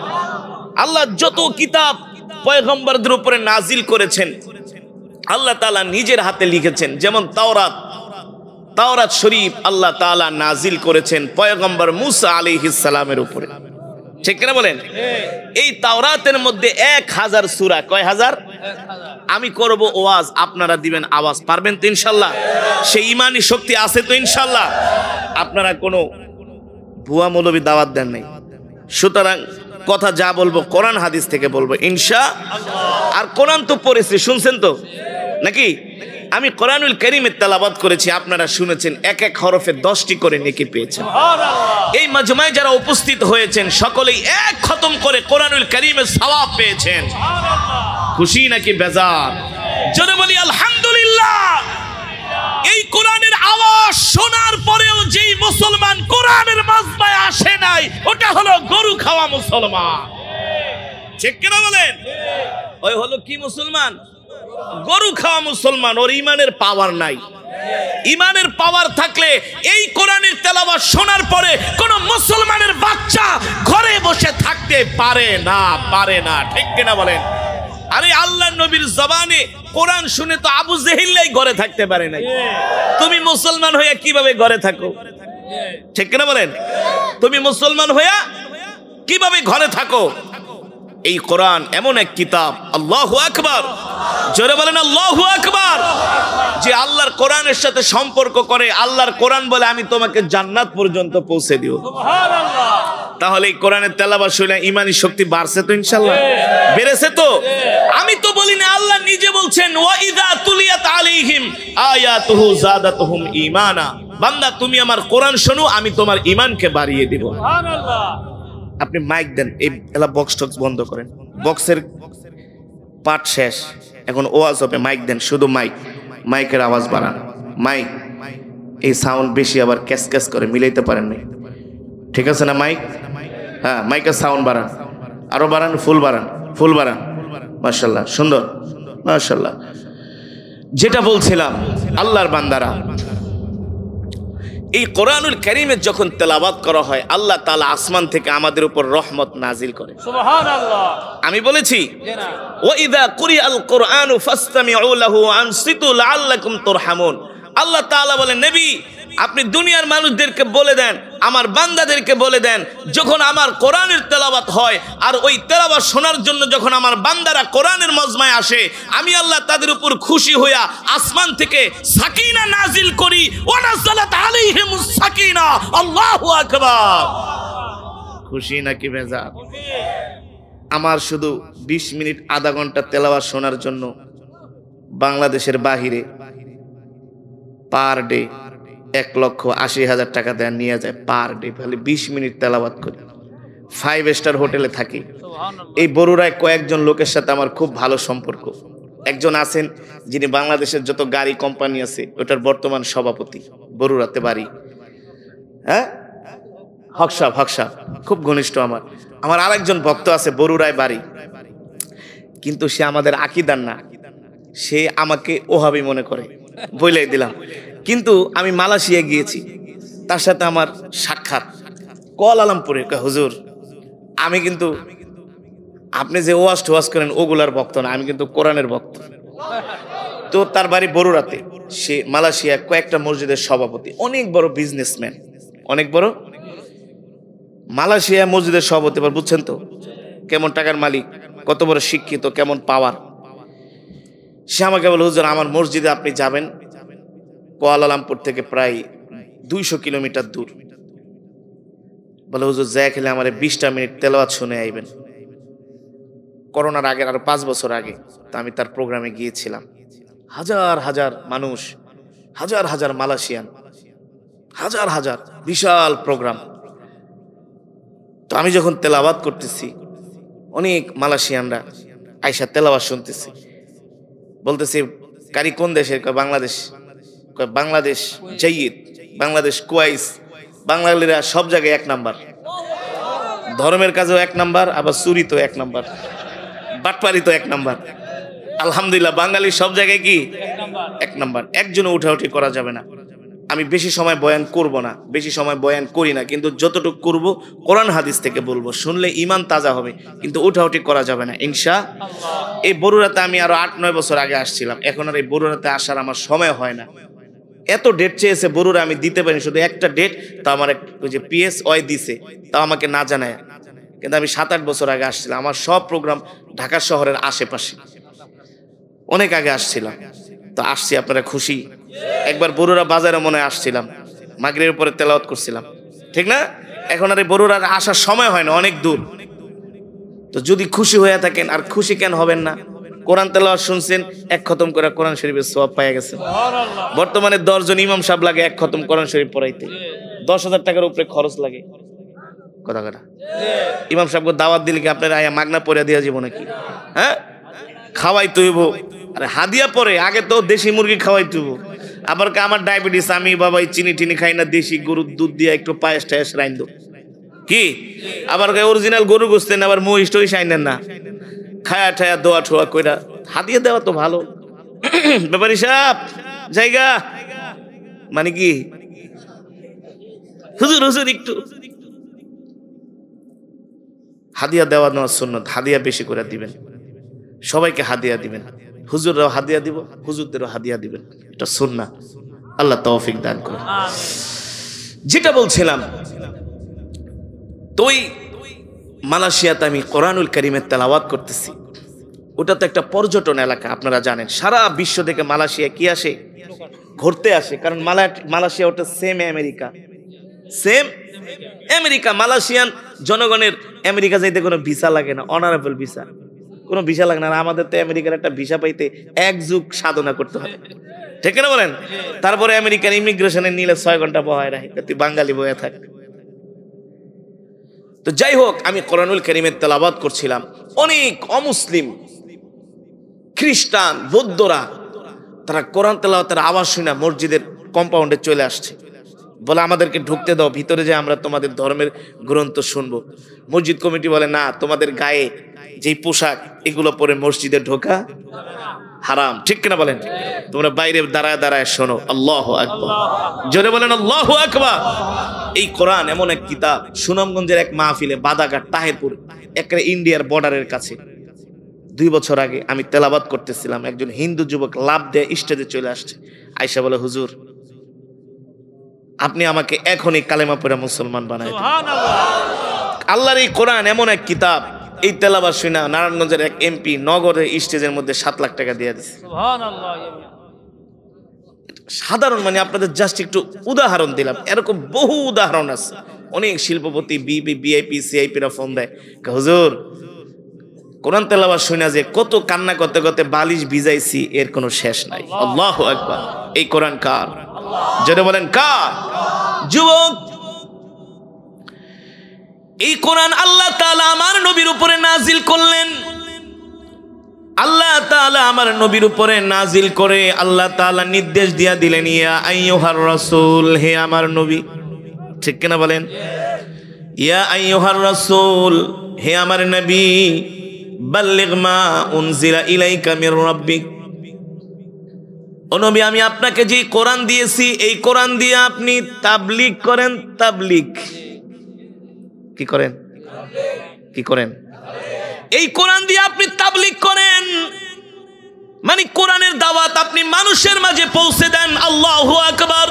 A: আল্লাহ যত কিতাব পয়গম্বরদের উপরে নাজিল করেছেন আল্লাহ তাআলা নিজের হাতে লিখেছেন। যেমন তাওরাত, তাওরাত শরীফ আল্লাহ তাআলা নাজিল করেছেন পয়গম্বর মুসা আলাইহিস সালামের উপরে, ঠিক কিনা বলেন? এই তাওরাতের মধ্যে এক হাজার সূরা। কয় হাজার? আমি করব ওয়াজ, আপনারা দিবেন আওয়াজ। পারবেন তো ইনশাল্লাহ? সেই ইমানি শক্তি আছে তো ইনশাল্লাহ? আপনারা কোনো ভুয়া মৌলবী দাওয়াত দেন নাই, সুতরাং কথা যা বলবো কোরআন হাদিস থেকে বলবো ইনশাআল্লাহ। আর কোরআন তো পড়েছি, শুনছেন তো নাকি? আমি কোরআনুল কারীমের তেলাওয়াত করেছি, আপনারা শুনেছেন, এক এক হরফে দশটি করে নেকি পেয়েছেন। এই মাজমায় যারা উপস্থিত হয়েছেন সকলেই এক খতম করে কোরআনুল কারীমের সওয়াব পেয়েছেন। খুশি নাকি বেজার? জোরে বলি আলহামদুলিল্লাহ। এই কোরআনের আওয়াজ শোনার পরেও যেই মুসলমান কোরআনের মাজমায় আসে নাই ওটা হলো গরু খাওয়া মুসলমান, ঠিক কিনা বলেন? ওই হলো কি মুসলমান? গরু খাওয়া মুসলমান। ওর ইমানের পাওয়ার নাই। ইমানের পাওয়ার থাকলে এই কোরআনের তেলাওয়াত শোনার পরে কোন মুসলমানের বাচ্চা ঘরে বসে থাকতে পারে না, পারে না, ঠিক কিনা বলেন? আরে আল্লাহর নবীর জবানে কোরআন শুনে তো আবু জেহেলাই ঘরে থাকতে পারে নাই। তুমি মুসলমান হয়ে কিভাবে ঘরে থাকো? ঠিক কিনা বলেন? তুমি মুসলমান হয়ে কিভাবে ঘরে থাকো? এই কোরআন এমন এক কিতাব, আল্লাহু আকবার, জোরে বলেন আল্লাহু আকবার, যে আল্লাহর কোরআনের সাথে সম্পর্ক করে। আল্লাহর কোরআন বলে আমি তোমাকে জান্নাত পর্যন্ত পৌঁছে দিও। সুবহানাল্লাহ। তাহলে এই কোরআনের তেলাওয়াত শুনে ঈমানি শক্তি বাড়ছে তো ইনশাআল্লাহ? বেড়েছে তো? আমি তো বলি না, আল্লাহ নিজে বলছেন ওয়া ইযা তুলিয়াত আলাইহিম আয়াতুহু যাদাতুহুম ঈমানা। বান্দা তুমি আমার কোরআন শোনো, আমি তোমার ঈমানকে বাড়িয়ে দিব।
B: সুবহানাল্লাহ।
A: আপনি মাইক দেন, এই এলা বক্স টক্স বন্ধ করেন, বক্সের পাঠ শেষ, এখন ওয়াজ হবে, মাইক দেন, শুধু মাইক, মাইকের আওয়াজ বাড়ান, মাইক এই সাউন্ড বেশি আবার ক্যাস ক্যাস করে, মিলাইতে পারেন নাই, ঠিক আছে না মাইক? হ্যাঁ, মাইকের সাউন্ড বাড়ান, আরো বাড়ান, ফুল বাড়ান, ফুল বাড়ান, মাশাআল্লাহ, সুন্দর, মাশাআল্লাহ। যেটা বলছিলাম, আল্লাহর বান্দারা, এই কোরআনুল কারীমের যখন তেলাওয়াত করা হয়, আল্লাহ তাআলা আসমান থেকে আমাদের উপর রহমত নাজিল করে।
B: সুবহানাল্লাহ।
A: আমি বলেছি
B: জি না।
A: ওয়া ইযা কুরিআল কুরআনু ফাসতামিউ লাহু ওয়ানসিতু লাআল্লাকুম তুরহামুন। আল্লাহ তাআলা বলেন, নবী আপনি দুনিয়ার মানুষদেরকে বলে দেন, আমার বান্দাদেরকে বলে দেন, যখন আমার কোরআনের তেলাওয়াত হয় আর ওই তেলাওয়াত শোনার জন্য যখন আমার বান্দারা কোরআনের মজমায় আসে, আমি আল্লাহ তাদের উপর খুশি হইয়া আসমান থেকে সাকিনা নাজিল করি। ওয়া নাযালাত আলাইহিমুস সাকিনা। আল্লাহু আকবার। খুশি নাকি বেজার? আমার শুধু বিশ মিনিট আধা ঘন্টা তেলাওয়াত শোনার জন্য বাংলাদেশের বাহিরে পার ডে এক লক্ষ আশি হাজার টাকা দেয়া নিয়ে যায় পার ডে, খালি বিশ মিনিট তেলাওয়াত করি। ফাইভ স্টার হোটেলে থাকি। এই বরুড়ায় কয়েকজন লোকের সাথে আমার খুব ভালো সম্পর্ক। একজন আছেন যিনি বাংলাদেশের যত গাড়ি কোম্পানি আছে ওটার বর্তমান সভাপতি, বরুড়াতে বাড়ি। হ্যাঁ, হকসাব, হকসাব খুব ঘনিষ্ঠ আমার। আমার আরেকজন ভক্ত আছে বরুড়ায় বাড়ি, কিন্তু সে আমাদের আকীদার না, সে আমাকে ওহাবি মনে করে, বলেই দিলাম। কিন্তু আমি মালয়েশিয়া গিয়েছি, তার সাথে আমার সাক্ষাৎ কুয়ালালামপুরে। হুজুর আমি কিন্তু আপনি যে ওয়াজ টোয়াজ করেন ওগুলার ভক্ত না, আমি কিন্তু কোরআনের ভক্ত। তো তার বাড়ি বরুড়াতে, সে মালয়েশিয়া কয়েকটা মসজিদের সভাপতি, অনেক বড় বিজনেসম্যান, অনেক বড় মালয়েশিয়া মসজিদের সভাপতি। এবার বুঝছেন তো কেমন টাকার মালিক, কত বড় শিক্ষিত, কেমন পাওয়ার। সে আমাকে বলে, হুজুর আমার মসজিদে আপনি যাবেন, কুয়ালালামপুর থেকে প্রায় দুইশো কিলোমিটার দূর। বলে হুজুর যা খেলে আমার বিশটা মিনিট তেলাওয়াত শুনে আইবেন। করোনার আগের আরো পাঁচ বছর আগে তা আমি তার প্রোগ্রামে গিয়েছিলাম। হাজার হাজার মানুষ, হাজার হাজার মালয়েশিয়ান, হাজার হাজার, বিশাল প্রোগ্রাম। তো আমি যখন তেলাওয়াত করতেছি, অনেক মালয়েশিয়ানরা আয়সা তেলাওয়াত শুনতেছি, বলতেছি কারি কোন দেশের? বাংলাদেশ। বাংলাদেশ জাইদ, বাংলাদেশ কুয়াইস, বাঙালিরা সব জায়গায় এক নাম্বার, ধর্মের কাজেও এক নাম্বার, আবার চুরি তো এক নাম্বার, বাটপারি তো এক নাম্বার। আলহামদুলিল্লাহ বাঙালি সব জায়গায় কি এক নাম্বার। একজনও উঠাউঠি করা যাবে না। আমি বেশি সময় বয়ান করব না, বেশি সময় বয়ান করি না, কিন্তু যতটুকু করব কোরআন হাদিস থেকে বলবো, শুনলে ইমান তাজা হবে, কিন্তু উঠাউঠি করা যাবে না ইনশাআল্লাহ। এই বরুড়াতে আমি আরো আট নয় বছর আগে আসছিলাম, এখন আর এই বরুড়াতে আসার আমার সময় হয় না। এত ডেট চেয়েছে বরুড়া, আমি দিতে পারি শুধু একটা ডেট, তা আমার ওই যে পিএস ওয়াই দিছে, তাও আমাকে না জানায়। কিন্তু আমি সাত আট বছর আগে আসছিলাম, আমার সব প্রোগ্রাম ঢাকা শহরের আশেপাশে, অনেক আগে আসছিলাম। তো আসছি, আপনারা খুশি? একবার বরুড়া বাজারে মনে হয় আসছিলাম, মাগরিবের উপরে তেলাওয়াত করছিলাম, ঠিক না? এখন আর এই বরুড়ার আসার সময় হয় না, অনেক দূর। তো যদি খুশি হয়ে থাকেন, আর খুশি কেন হবেন না? কোরআন তেলাওয়াত শুনছেন, এক খতম করে কোরআন শরীফের সওয়াব পাইয়া গেছেন। বর্তমানে দশ জন ইমাম সাহেব লাগে এক খতম কোরআন শরীফ পড়াইতে, দশ হাজার টাকার উপরে খরচ লাগে। কথা কথা ইমাম সাহেবকে দাওয়াত দিলে কি আপনার আয়া মাগনা পড়ে দিয়া যাব নাকি? হ্যাঁ, খাওয়াই তৈব। আরে হাদিয়া পরে, আগে তো দেশি মুরগি খাওয়াই তৈব। আবার আমার ডায়াবেটিস, আমি বাবা চিনি টিনি খাই না, দেশি গরুর দুধ দিয়ে একটু পায়েস টায়েস রাইন দো কি। আবার অরিজিনাল গরু গোস্তেন, আবার মহিষ টহিষ আইনেন না, খায়া ঠায়া দোয়া ঠোয়া কইরা হাদিয়া দেওয়া তো ভালো। ব্যাপারী সাহেব জায়গা মানে কি, হুজুর হুজুর একটু হাদিয়া দেওয়া নেওয়ার সুন্নাত, হাদিয়া বেশি করে দিবেন, সবাইকে হাদিয়া দিবেন, হুজুররাও হাদিয়া দিব, হুজুরদেরও হাদিয়া দিবেন, এটা সুন্নাত। আল্লাহ তৌফিক দান করুন। যেটা বলছিলাম, তুই মালয়েশিয়াতে আমি কোরআনুল কারীমের তেলাওয়াত করতেছি, ওটা তো একটা পর্যটন এলাকা, আপনারা জানেন। সারা বিশ্ব থেকে মালয়েশিয়া কি আসে? ঘুরতে আসে, কারণ মালয়েশিয়া ওটা same America, same America. Malaysian জনগণের আমেরিকা যাইতে কোনো ভিসা লাগে না, অনারেবল ভিসা। কোনো ভিসা লাগে না। আর আমাদের তো আমেরিকার একটা ভিসা পাইতে এক যুগ সাধনা করতে হবে, ঠিক না বলেন? তারপরে আমেরিকান ইমিগ্রেশনে নিলে ছয় ঘন্টা বহায় রাখে, তুই বাঙালি বয়ে থাক। তো যাই হোক, আমি কোরআনুল কারীমের তেলাওয়াত করছিলাম। অনেক অমুসলিম খ্রিস্টান বৌদ্ধরা তারা কোরআন তেলাওয়াতের আওয়াজ শুনে মসজিদের কম্পাউন্ডে চলে আসছে, বলে আমাদেরকে ঢুকতে দাও, ভিতরে যে আমরা তোমাদের ধর্মের গ্রন্থ শুনবো। মসজিদ কমিটি বলে না, তোমাদের গায়ে যেই পোশাক এগুলো পরে মসজিদে ঢোকা হারাম, ঠিক কিনা বলেন? তোমরা বাইরে দাঁড়ায় দাঁড়ায় শোনো। আল্লাহু আকবার, জোরে বলেন আল্লাহু আকবার। এই কোরআন এমন এক কিতাব, সুনামগঞ্জের এক মাহফিলে বাদাঘাট তাহেরপুর একেবারে ইন্ডিয়ার বর্ডারের কাছে দুই বছর আগে আমি তেলাওয়াত করতেছিলাম, একজন হিন্দু যুবক লাভ দেয় স্টেজে চলে আসছে, আয়েশা বলে হুজুর আপনি আমাকে এখনই কালেমা পড়ে মুসলমান বানায় দিন। আল্লাহর এই কোরআন এমন এক কিতাব, এই তেলাওয়াত শুনে নারায়ণগঞ্জের এক এমপি নগরের স্টেজের মধ্যে সাত লাখ টাকা দিয়ে দিচ্ছে। সাধারণ মানে আপনাদের জাস্ট একটু উদাহরণ দিলাম, এরকম বহু উদাহরণ আছে। অনেক শিল্পপতি বিবি বিআইপি সিআইপিরা ফোন দেয়, হুজুর কোরআন তেলাওয়াত শুনে যে কত কান্না করতে করতে বালিশ ভিজাইছি, এর কোনো শেষ নাই। আল্লাহু আকবার। এই কোরআন কার? জোরে বলেন কার? যুবক, এই কোরআন আল্লাহ তাআলা আমার নবীর উপরে নাজিল করলেন। আল্লাহ তাআলা আমার নবীর উপরে নাজিল করে আল্লাহ তাআলা নির্দেশ দিয়া দিলেন, ইয়া আইয়ুহার রাসূল, হে আমার নবী, ঠিক কিনা বলেন? ইয়া আইয়ুহার রাসূল, হে আমার নবী, বাল্লিগ মা উনজিলা ইলাইকা মির রাব্বিক, ও নবী আমি আপনাকে যে কোরআন দিয়েছি এই কোরআন দিয়ে আপনি তাবলীগ করেন। তাবলীগ কি করেন? কি করেন? এই কোরআন দিয়ে আপনি তাবলীগ করেন, মানে কোরআনের দাওয়াত আপনি মানুষের মাঝে পৌঁছে দেন। আল্লাহু আকবার।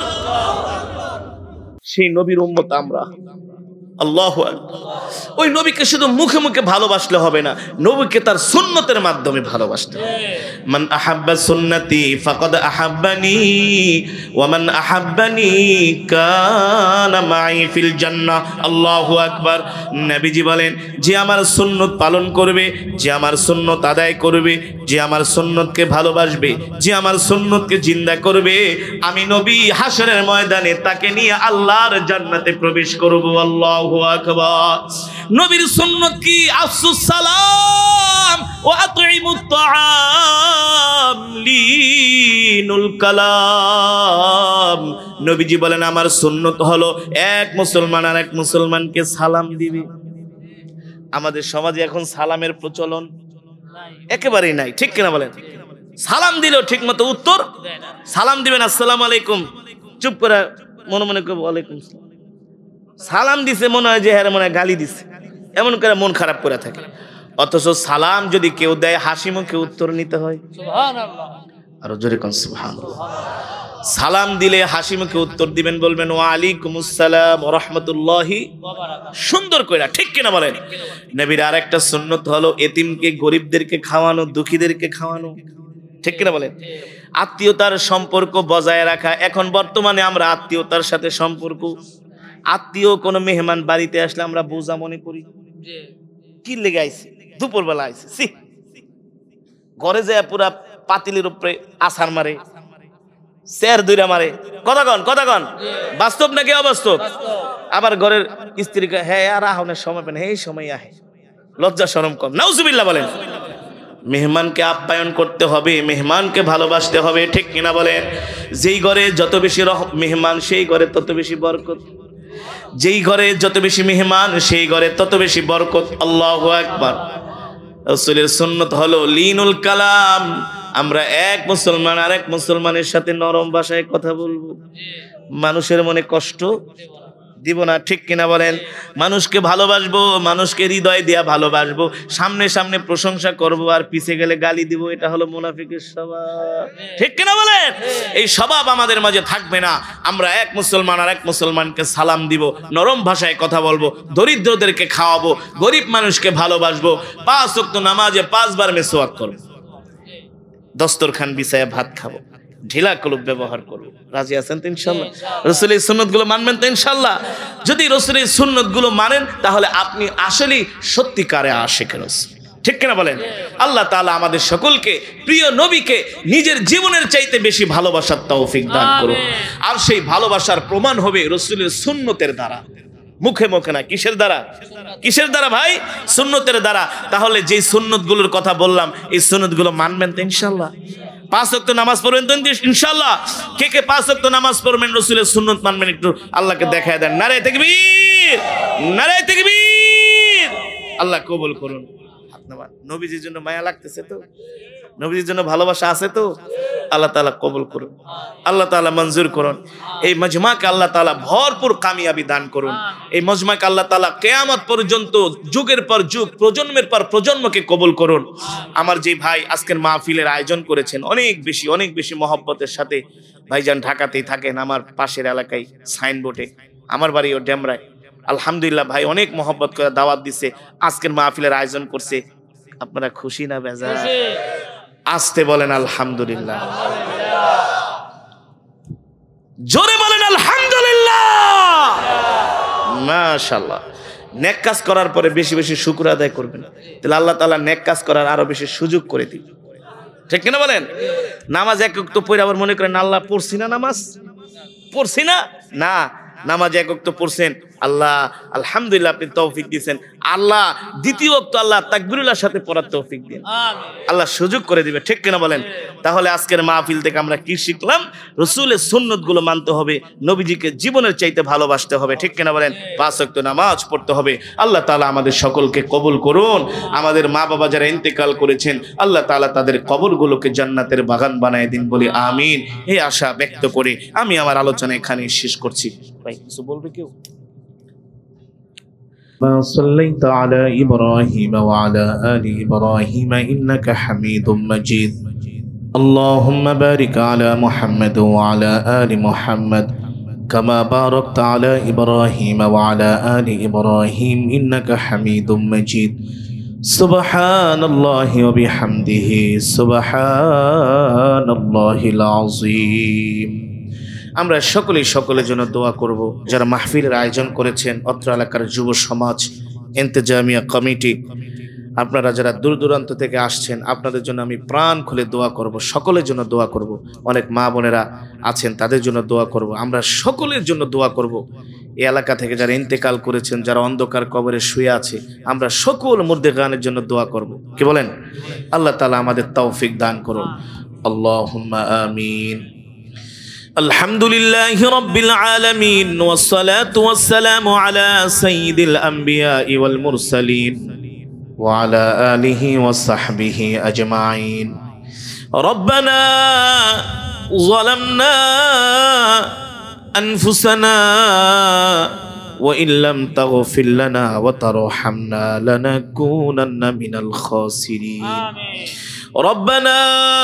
A: সেই নবীর উম্মত আমরা। আল্লাহু আকবার। ওই নবীকে শুধু মুখে মুখে ভালোবাসলে হবে না, নবীকে তার সুন্নতের মাধ্যমে ভালোবাসতে হবে। মান আহাব্বা সুন্নতি ফাকাদ আহাব্বানি ওয়া মান আহাব্বানি কানা মাই ফিল জান্নাহ। আল্লাহু আকবার। নবীজি বলেন, যে আমার সুন্নত পালন করবে, যে আমার সুন্নত আদায় করবে, যে আমার সুন্নতকে ভালোবাসবে, যে আমার সুন্নতকে জিন্দা করবে, আমি নবী হাশরের ময়দানে তাকে নিয়ে আল্লাহর জান্নাতে প্রবেশ করব। আল্লাহু আকবার। নবীর সুন্নত কি? আফসুস সালাম ওয়া আতঈমুত তাআম লিনুল কালাম। নবীজি বলেন আমার সুন্নত হলো এক মুসলমান আর এক মুসলমানকে সালাম দিবে। আমাদের সমাজে এখন সালামের প্রচলন একেবারেই নাই, ঠিক কিনা বলেন? সালাম দিলেও ঠিক মতো উত্তর সালাম দিবেন আসসালামু আলাইকুম, চুপ করে মনে মনে করবো ওয়ালাইকুম সালাম। সালাম দিছে মনে হয় যে হ্যাঁ মনে হয় গালি দিছে, এমন করে মন খারাপ করে থাকে। অথচ সালাম যদি কেউ দেয় হাসি মুখে উত্তর নিতে হয়। সুবহানাল্লাহ। আরো জোরে কোন সুবহানাল্লাহ। সালাম দিলে হাসি মুখে উত্তর দিবেন, বলবেন ওয়া আলাইকুমুস সালাম ওয়া রাহমাতুল্লাহি ওয়া বারাকাতুহু, সুন্দর কইরা, ঠিক কিনা বলেন? নবীর আরেকটা সুন্নাত হলো এতিমকে গরিবদেরকে খাওয়ানো, দুঃখীদেরকে খাওয়ানো, ঠিক কিনা বলেন? আত্মীয়তার সম্পর্ক বজায় রাখা। এখন বর্তমানে আমরা আত্মীয়তার সাথে সম্পর্ক, আত্মীয় কোনো মেহমান বাড়িতে আসলে আমরা বোঝা মনে করি, কি লেগে আইছি, দুপুরবেলা আইছি, সি ঘরে যায় পুরা পাতিলের উপরে আছাড় মারে, চেয়ার দুইরা মারে। কতক্ষণ কতক্ষণ বাস্তব নাকি অবাস্তব? আবার ঘরের স্ত্রীকে হ্যাঁ আর আহনের সময় পেন, এই সময় আহে, লজ্জা শরম কম। নাউজুবিল্লাহ বলেন। মেহমানকে আপ্যায়ন করতে হবে, মেহমানকে ভালোবাসতে হবে, ঠিক কিনা বলেন? যেই ঘরে যত বেশি মেহমান সেই ঘরে তত বেশি বরকত, যেই ঘরে যত বেশি মেহমান সেই ঘরে তত বেশি বরকত। আল্লাহু আকবার। রাসূলের সুন্নাত হলো লিনুল কালাম। আমরা এক মুসলমান আরেক মুসলমানের সাথে নরম ভাষায় কথা বলবো, মানুষের মনে কষ্ট দিব না, ঠিক কিনা বলেন? মানুষকে ভালোবাসবো, মানুষকে হৃদয় দিয়া ভালোবাসবো, সামনে সামনে প্রশংসা করব আর পিছে গেলে গালি দিব, এটা হলো মুনাফিকের স্বভাব, ঠিক কিনা বলেন? এই স্বভাব আমাদের মাঝে থাকবে না। আমরা এক মুসলমান আর এক মুসলমানকে সালাম দিব, নরম ভাষায় কথা বলবো, দরিদ্রদেরকে খাওয়াবো, গরিব মানুষকে ভালোবাসবো, পাঁচ ওয়াক্ত নামাজে পাঁচবার মিসওয়াক করব, দস্তরখান বিছায়া ভাত খাবো, ঢিলা কলব ব্যবহার করবো। রাজি আছেন তো ইনশাআল্লাহ? রাসূলের সুন্নতগুলো মানবেন তো ইনশাআল্লাহ? যদি রাসূলের সুন্নতগুলো মানেন তাহলে আপনি আসলেই সত্যিকারে আশিক রাসূল। ঠিক কিনা বলেন? আল্লাহ তাআলা আমাদের সকলকে প্রিয় নবীকে নিজের জীবনের চাইতে বেশি ভালোবাসার তৌফিক দান করুন। আর সেই ভালোবাসার প্রমাণ হবে রাসূলের সুন্নতের দ্বারা, মুখে মুখে না। কিসের দ্বারা? কিসের দ্বারা ভাই? সুন্নতের দ্বারা। তাহলে যে সুন্নতগুলোর কথা বললাম এই সুন্নতগুলো মানবেন তো ইনশাআল্লাহ? পাঁচ ওয়াক্ত নামাজ পড়বেন তো ইনশাআল্লাহ? কে কে পাঁচ ওয়াক্ত নামাজ পড়বেন, রাসূলের সুন্নত মানবেন, একটু আল্লাহকে দেখায় দেন। নারে তাকবীর, নারে তাকবীর। আল্লাহ কবুল করুন। নবীজির জন্য মায়া লাগতেছে তো? নবীজির জন্য ভালোবাসা আছে তো? আল্লাহ তাআলা কবুল করুন, আল্লাহ তাআলা মঞ্জুর করুন। এই মজমাকে আল্লাহ তাআলা ভরপুর কামিয়াবি দান করুন। এই মজমাকে আল্লাহ তাআলা কিয়ামত পর্যন্ত যুগের পর যুগ, প্রজন্মের পর প্রজন্মকে কবুল করুন। আমার যে ভাই আজকের মাহফিলের আয়োজন করেছেন, অনেক বেশি অনেক বেশি মহব্বতের সাথে ভাইজান ঢাকাতেই থাকেন, আমার পাশের এলাকায় সাইনবোর্ডে, আমার বাড়িও ডেমরায়। আলহামদুলিল্লাহ ভাই অনেক মহব্বত করে দাওয়াত দিছে, আজকের মাহফিলের আয়োজন করছে। আপনারা খুশি না বেজার? আসতে বলেন আলহামদুলিল্লাহ, জোরে বলেন আলহামদুলিল্লাহ, মাশাআল্লাহ। নেক কাজ করার পরে বেশি বেশি শুকর আদায় করবেন, তাহলে আল্লাহ তাআলা নেক কাজ করার আরো বেশি সুযোগ করে দিবেন। ঠিক কিনা বলেন? নামাজ এক ওয়াক্ত পড়ে আবার মনে করেন আল্লাহ পড়ছি না, নামাজ পড়ছি না, না নামাজ এক ওয়াক্ত পড়ছেন, আল্লাহ আলহামদুলিল্লাহ আপনি তৌফিক দিয়েছেন, আল্লাহ দ্বিতীয় ওয়াক্ত আল্লাহ তাকবীরুল্লাহর সাথে পড়ার তৌফিক দিন, আল্লাহ সুযোগ করে দিবে। ঠিক কিনা বলেন? তাহলে আজকের মাহফিল থেকে আমরা কি শিখলাম? রাসূলের সুন্নতগুলো মানতে হবে, নবীজিকে জীবনের চাইতে ভালোবাসতে হবে। ঠিক কিনা বলেন? পাঁচ ওয়াক্ত নামাজ পড়তে হবে। আল্লাহ তাআলা আমাদের সকলকে কবুল করুন। আমাদের মা বাবা যারা ইন্তেকাল করেছেন আল্লাহ তাআলা তাদের কবরগুলোকে জান্নাতের বাগান বানায় দিন বলি আমিন। এই আশা ব্যক্ত করে আমি আমার আলোচনা এখানে শেষ করছি। ভাই কিছু বলবে কেউ? ما صليت على إبراهيم وعلى آل إبراهيم إنك حميد مجيد اللهم بارك على محمد وعلى آل محمد كما باركت على إبراهيم وعلى آل إبراهيم إنك حميد مجيد سبحان الله وبحمده سبحان الله العظيم। আমরা সকলেই সকলের জন্য দোয়া করব। যারা মাহফিলের আয়োজন করেছেন, অত্র এলাকার যুব সমাজ, ইন্তেজামিয়া কমিটি, আপনারা যারা দূর দূরান্ত থেকে আসছেন আপনাদের জন্য আমি প্রাণ খুলে দোয়া করব, সকলের জন্য দোয়া করব। অনেক মা বোনেরা আছেন তাদের জন্য দোয়া করব, আমরা সকলের জন্য দোয়া করব। এই এলাকা থেকে যারা ইন্তেকাল করেছেন, যারা অন্ধকার কবরে শুয়ে আছে, আমরা সকল মুর্দেগানের জন্য দোয়া করব। কি বলেন? আল্লাহ তাআলা আমাদের তৌফিক দান করুন। আল্লাহুম্মা আমিন। আলহামদুলিল্লাহি রাব্বিল আলামিন ওয়াসসালাতু ওয়াসসালামু আলা সাইয়্যিদিল আমবিয়াই ওয়াল মুরসালিন ওয়া আলা আলিহি ওয়া সাহবিহি আজমাইন। রব্বানা যালামনা আনফুসানা ওয়া ইন লাম তাগফির লানা ওয়া তারহামনা লানাকুনান্না মিনাল খাসিরিন। আমিন। রব্বানা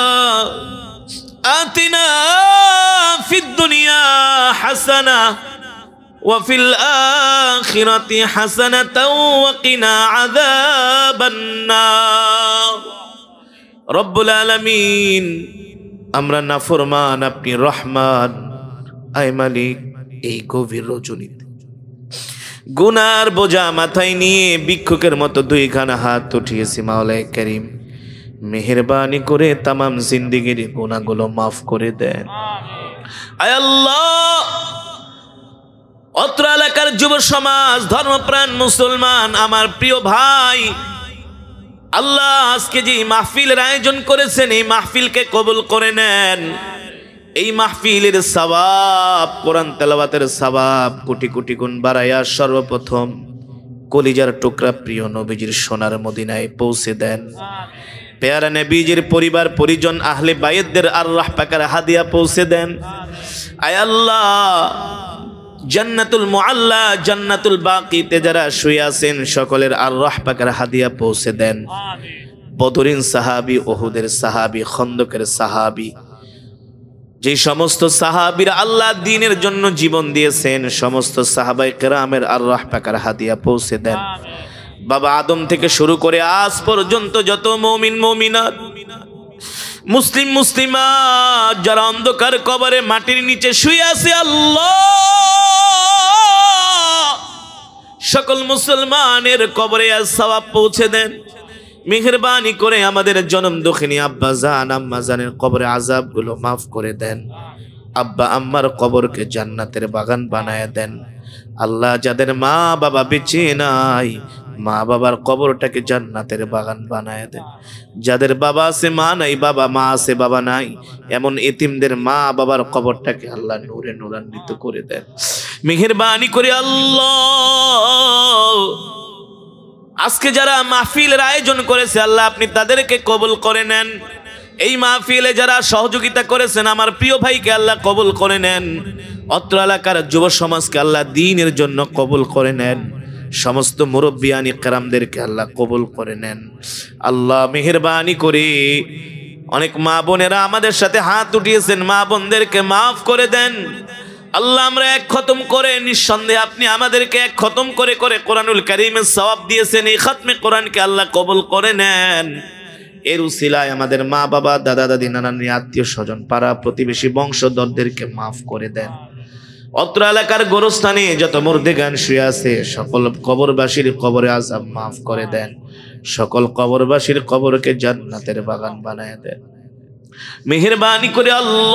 A: آتنا في الدنيا حسنة وفي الآخرة حسنة وقنا عذاب النار رب العالمين আমরা নাফরমান, আপনি রহমান। আয় মালিক, এই গভীর রজনীতে গুনার বোঝা মাথায় নিয়ে ভিক্ষুকের মতো দুইখানা হাত উঠিয়েছি। মাওলায়ে কারীম, মেহেরবানি করে তামাম জিন্দেগির গুনাহগুলো মাফ করে দেন। আয় আল্লাহ, অত্র এলাকার যুব সমাজ, ধর্মপ্রাণ মুসলমান, আমার প্রিয় ভাই, আল্লাহ আজকে যে মাহফিলের আয়োজন করেছেন এই মাহফিলকে কবুল করে নেন। এই মাহফিলের সওয়াব, কোরআন তেলাওয়াতের সওয়াব কোটি কোটি গুণ বাড়াইয়া সর্বপ্রথম কলিজার টুকরা প্রিয় নবীজির সোনার মদিনায় পৌঁছে দেন। পেয়ারা নবীজির পরিবার পরিজন আহলে বাইতদের আরওয়াহ পাকের হাদিয়া পৌঁছে দেন। আয় আল্লাহ, জান্নাতুল মুআল্লা, জান্নাতুল বাকিতে যারা শুয়ে আছেন সকলের আরওয়াহ পাকের হাদিয়া পৌঁছে দেন। বদরিন সাহাবী, উহুদের সাহাবী, খন্দকের সাহাবী, যে সমস্ত সাহাবীরা আল্লাহ দ্বীনের জন্য জীবন দিয়েছেন সমস্ত সাহাবায়ে কেরামের আরওয়াহ পাকের হাদিয়া পৌঁছে দেন। বাবা আদম থেকে শুরু করে আজ পর্যন্ত যত মুমিন মুমিনাত, মুসলিম মুসলিমাত যারা অন্ধকার কবরে মাটির নিচে শুয়ে আছে, আল্লাহ সকল মুসলমানের কবরে আজ সওয়াব পৌঁছে দেন। মেহেরবানি করে আমাদের জনম দুঃখিনী আব্বা জান আম্মা জানের কবরে আযাবগুলো মাফ করে দেন। আব্বা আম্মার কবরকে জান্নাতের বাগান বানায় দেন। আল্লাহ যাদের মা বাবা বেঁচে নাই, মা বাবার কবরটাকে জান্নাতের বাগান বানায় দেন। যাদের বাবা আছে মা নাই, বাবা মা আছে বাবা নাই, এমন এতিমদের মা বাবার কবরটাকে আল্লাহ নূরে নূরান্বিত করে দেন। মেহেরবানি করে আল্লাহ আজকে যারা মাহফিলের আয়োজন করেছে আল্লাহ আপনি তাদেরকে কবুল করে নেন। এই মাহফিলে যারা সহযোগিতা করেছেন আমার প্রিয় ভাইকে আল্লাহ কবুল করে নেন। অত্র এলাকার যুব সমাজকে আল্লাহ দ্বীনের জন্য কবুল করে নেন। সমস্ত মুরব্বিয়ান ইকরামদেরকে আল্লাহ কবুল করে নেন। আল্লাহ মেহেরবানি করে অনেক মা বোনেরা আমাদের সাথে হাত উঠিয়েছেন, মা বোনদেরকে মাফ করে দেন। আল্লাহ আমরা এক খতম করে নিঃসন্দেহে আপনি আমাদেরকে এক খতম করে করে কোরআনুল কারীমের সওয়াব দিয়েছেন। এই খতমে কোরআনকে আল্লাহ কবুল করে নেন। এর উসিলায় আমাদের মা বাবা দাদা দাদি নানা নানি আত্মীয় স্বজন পাড়া প্রতিবেশী বংশধরদেরকে মাফ করে দেন। অত্র এলাকার গোরস্থানে যত মুর্দেগান শুয়ে আছে সকল কবরবাসীর কবরে আযাব মাফ করে দেন। সকল কবরবাসীর কবরকে জান্নাতের বাগান বানায় দেন। মেহেরবানি করে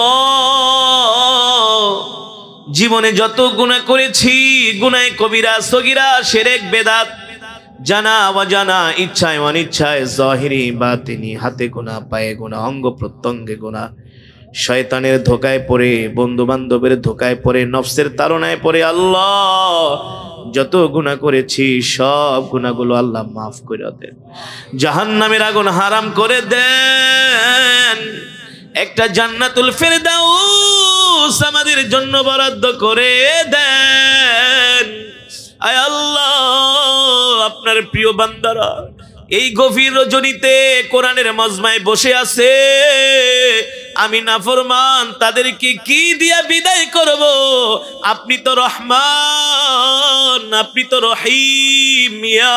A: আল্লাহ জীবনে যত গুনাহ করেছি, গুনাহে কবিরা সগীরা শিরক বেদাত জানা অজানা ইচ্ছায় অনিচ্ছায় জাহিরি বাতিনি হাতে গুনাহ পায়ে গুনাহ অঙ্গ প্রত্যঙ্গে গুনাহ, শয়তানের ধোকায় পড়ে বন্ধু বান্ধবের ধোকায় পড়ে নফসের তাড়নায় পড়ে আল্লাহ যত গুনাহ করেছি সব গুনাহগুলো আল্লাহ মাফ করে দেন। জাহান্নামের আগুন হারাম করে দেন। একটা জান্নাতুল ফেরদাউস আমাদের জন্য বরাদ্দ করে দেন। আয় আল্লাহ আপনার প্রিয় বান্দারা এই গভীর রজনীতে কোরআনের মজমায় বসে আছে, আমি নাফরমান তাদেরকে কি দিয়া বিদায় করব? আপনি তো রহমান, আপনি তো রহিম। ইয়া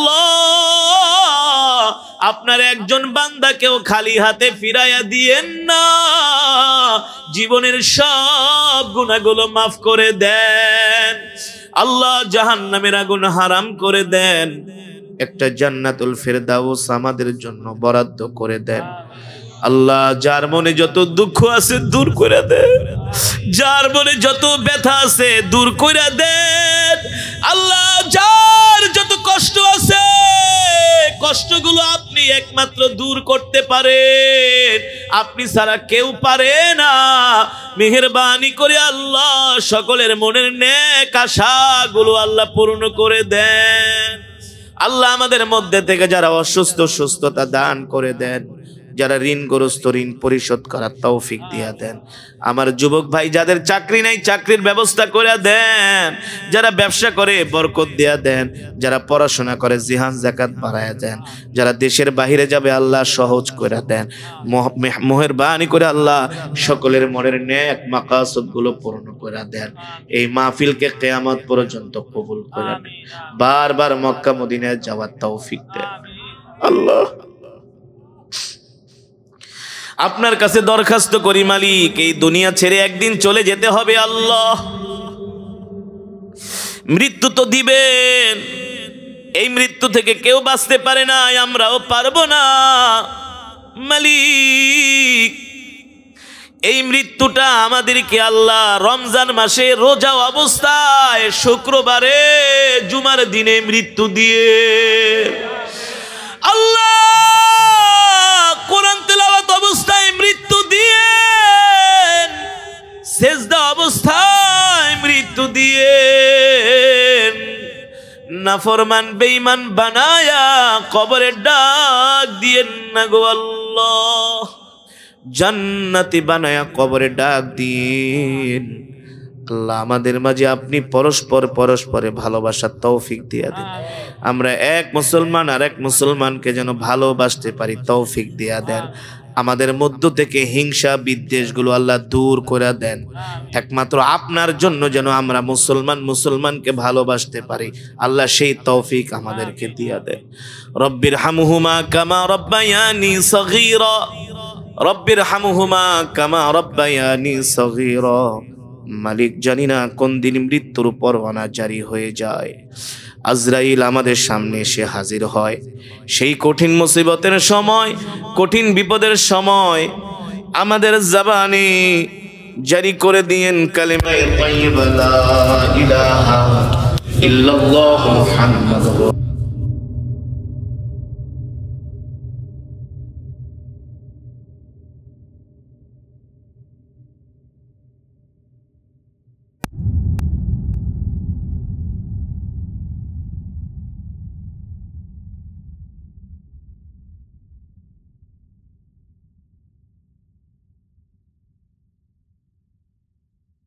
A: আল্লাহ আপনার একজন বান্দাকেও খালি হাতে ফিরাইয়া দিয়েন না। জীবনের সব গুনাহগুলো মাফ করে দেন। আল্লাহ জাহান্নামের আগুন হারাম করে দেন। একটা জান্নাতুল ফেরদাউস আমাদের জন্য বরাদ্দ করে দেন। আল্লাহ যার মনে যত দুঃখ আছে দূর করে দেন, যার মনে যত ব্যথা আছে দূর করে দেন। আল্লাহ যার যত কষ্ট আছে কষ্টগুলো আপনি একমাত্র দূর করতে পারেন, আপনি ছাড়া কেউ পারে না। মেহেরবানি করে আল্লাহ সকলের মনের নেক আশাগুলো আল্লাহ পূর্ণ করে দেন। আল্লাহ আমাদের মধ্যে থেকে যারা অসুস্থ সুস্থতা দান করে দেন, যারা ঋণগ্রস্ত ঋণ পরিশোধ করার তৌফিক দিয়া দেন। আমার যুবক ভাই যাদের চাকরি নাই চাকরির ব্যবস্থা করে দেন, যারা ব্যবসা করে বরকত দিয়া দেন, যারা পড়াশোনা করে জিহাদ যাকাত বাড়ায়া দেন, যারা দেশের বাহিরে যাবে আল্লাহ সহজ করে দেন। মেহেরবানি করে আল্লাহ সকলের মনের নেক মাকাসদ গুলো পূর্ণ করে দেন। এই মাহফিলকে কিয়ামত পর্যন্ত কবুল করে নেন। বারবার মক্কা মদিনায় যাওয়ার তৌফিক দেন। আল্লাহ আপনার কাছে দরখাস্ত করি মালিক, এই দুনিয়া ছেড়ে একদিন চলে যেতে হবে। আল্লাহ মৃত্যু তো দিবেন, এই মৃত্যু থেকে কেউ বাঁচতে পারে না, আমরাও পারবো না মালিক। এই মৃত্যুটা আমাদেরকে আল্লাহ রমজান মাসে রোজা অবস্থায় শুক্রবারে জুমার দিনে মৃত্যু দিয়ে আল্লাহ কোরআন তেলাওয়াত অবস্থায় মৃত্যু দিয়েন, সেজদা অবস্থায় মৃত্যু দিয়েন। নাফরমান বেঈমান বানায়া কবরে ডাক দিয়েন না গো আল্লাহ, জান্নাতি বানায়া কবরে ডাক দিন। আল্লাহ আমাদের মাঝে আপনি পরস্পর পরস্পরে ভালোবাসার তৌফিক দিয়া দেন। আমরা এক মুসলমান আর এক মুসলমানকে যেন ভালোবাসতে পারি তৌফিক দিয়া দেন। আমাদের মধ্য থেকে হিংসা বিদ্বেষগুলো আল্লাহ দূর করে দেন। একমাত্র আপনার জন্য যেন আমরা মুসলমান মুসলমানকে ভালোবাসতে পারি, আল্লাহ সেই তৌফিক আমাদেরকে দিয়া দেন। রব্বির হামহুমা কামা রব্বায়ানি সগীরা, রব্বির হামহুমা কামা রব্বায়ানি সগীরা। মালিক জানি না কোন দিন মৃত্যুর পরওয়ানা জারি হয়ে যায়। আজরাইল আমাদের সামনে এসে হাজির হয়, সেই কঠিন মুসিবতের সময়, কঠিন বিপদের সময় আমাদের জবানে জারি করে দিয়েন কালিমায়ে তাইয়্যিবা লা ইলাহা ইল্লাল্লাহু মুহাম্মাদুর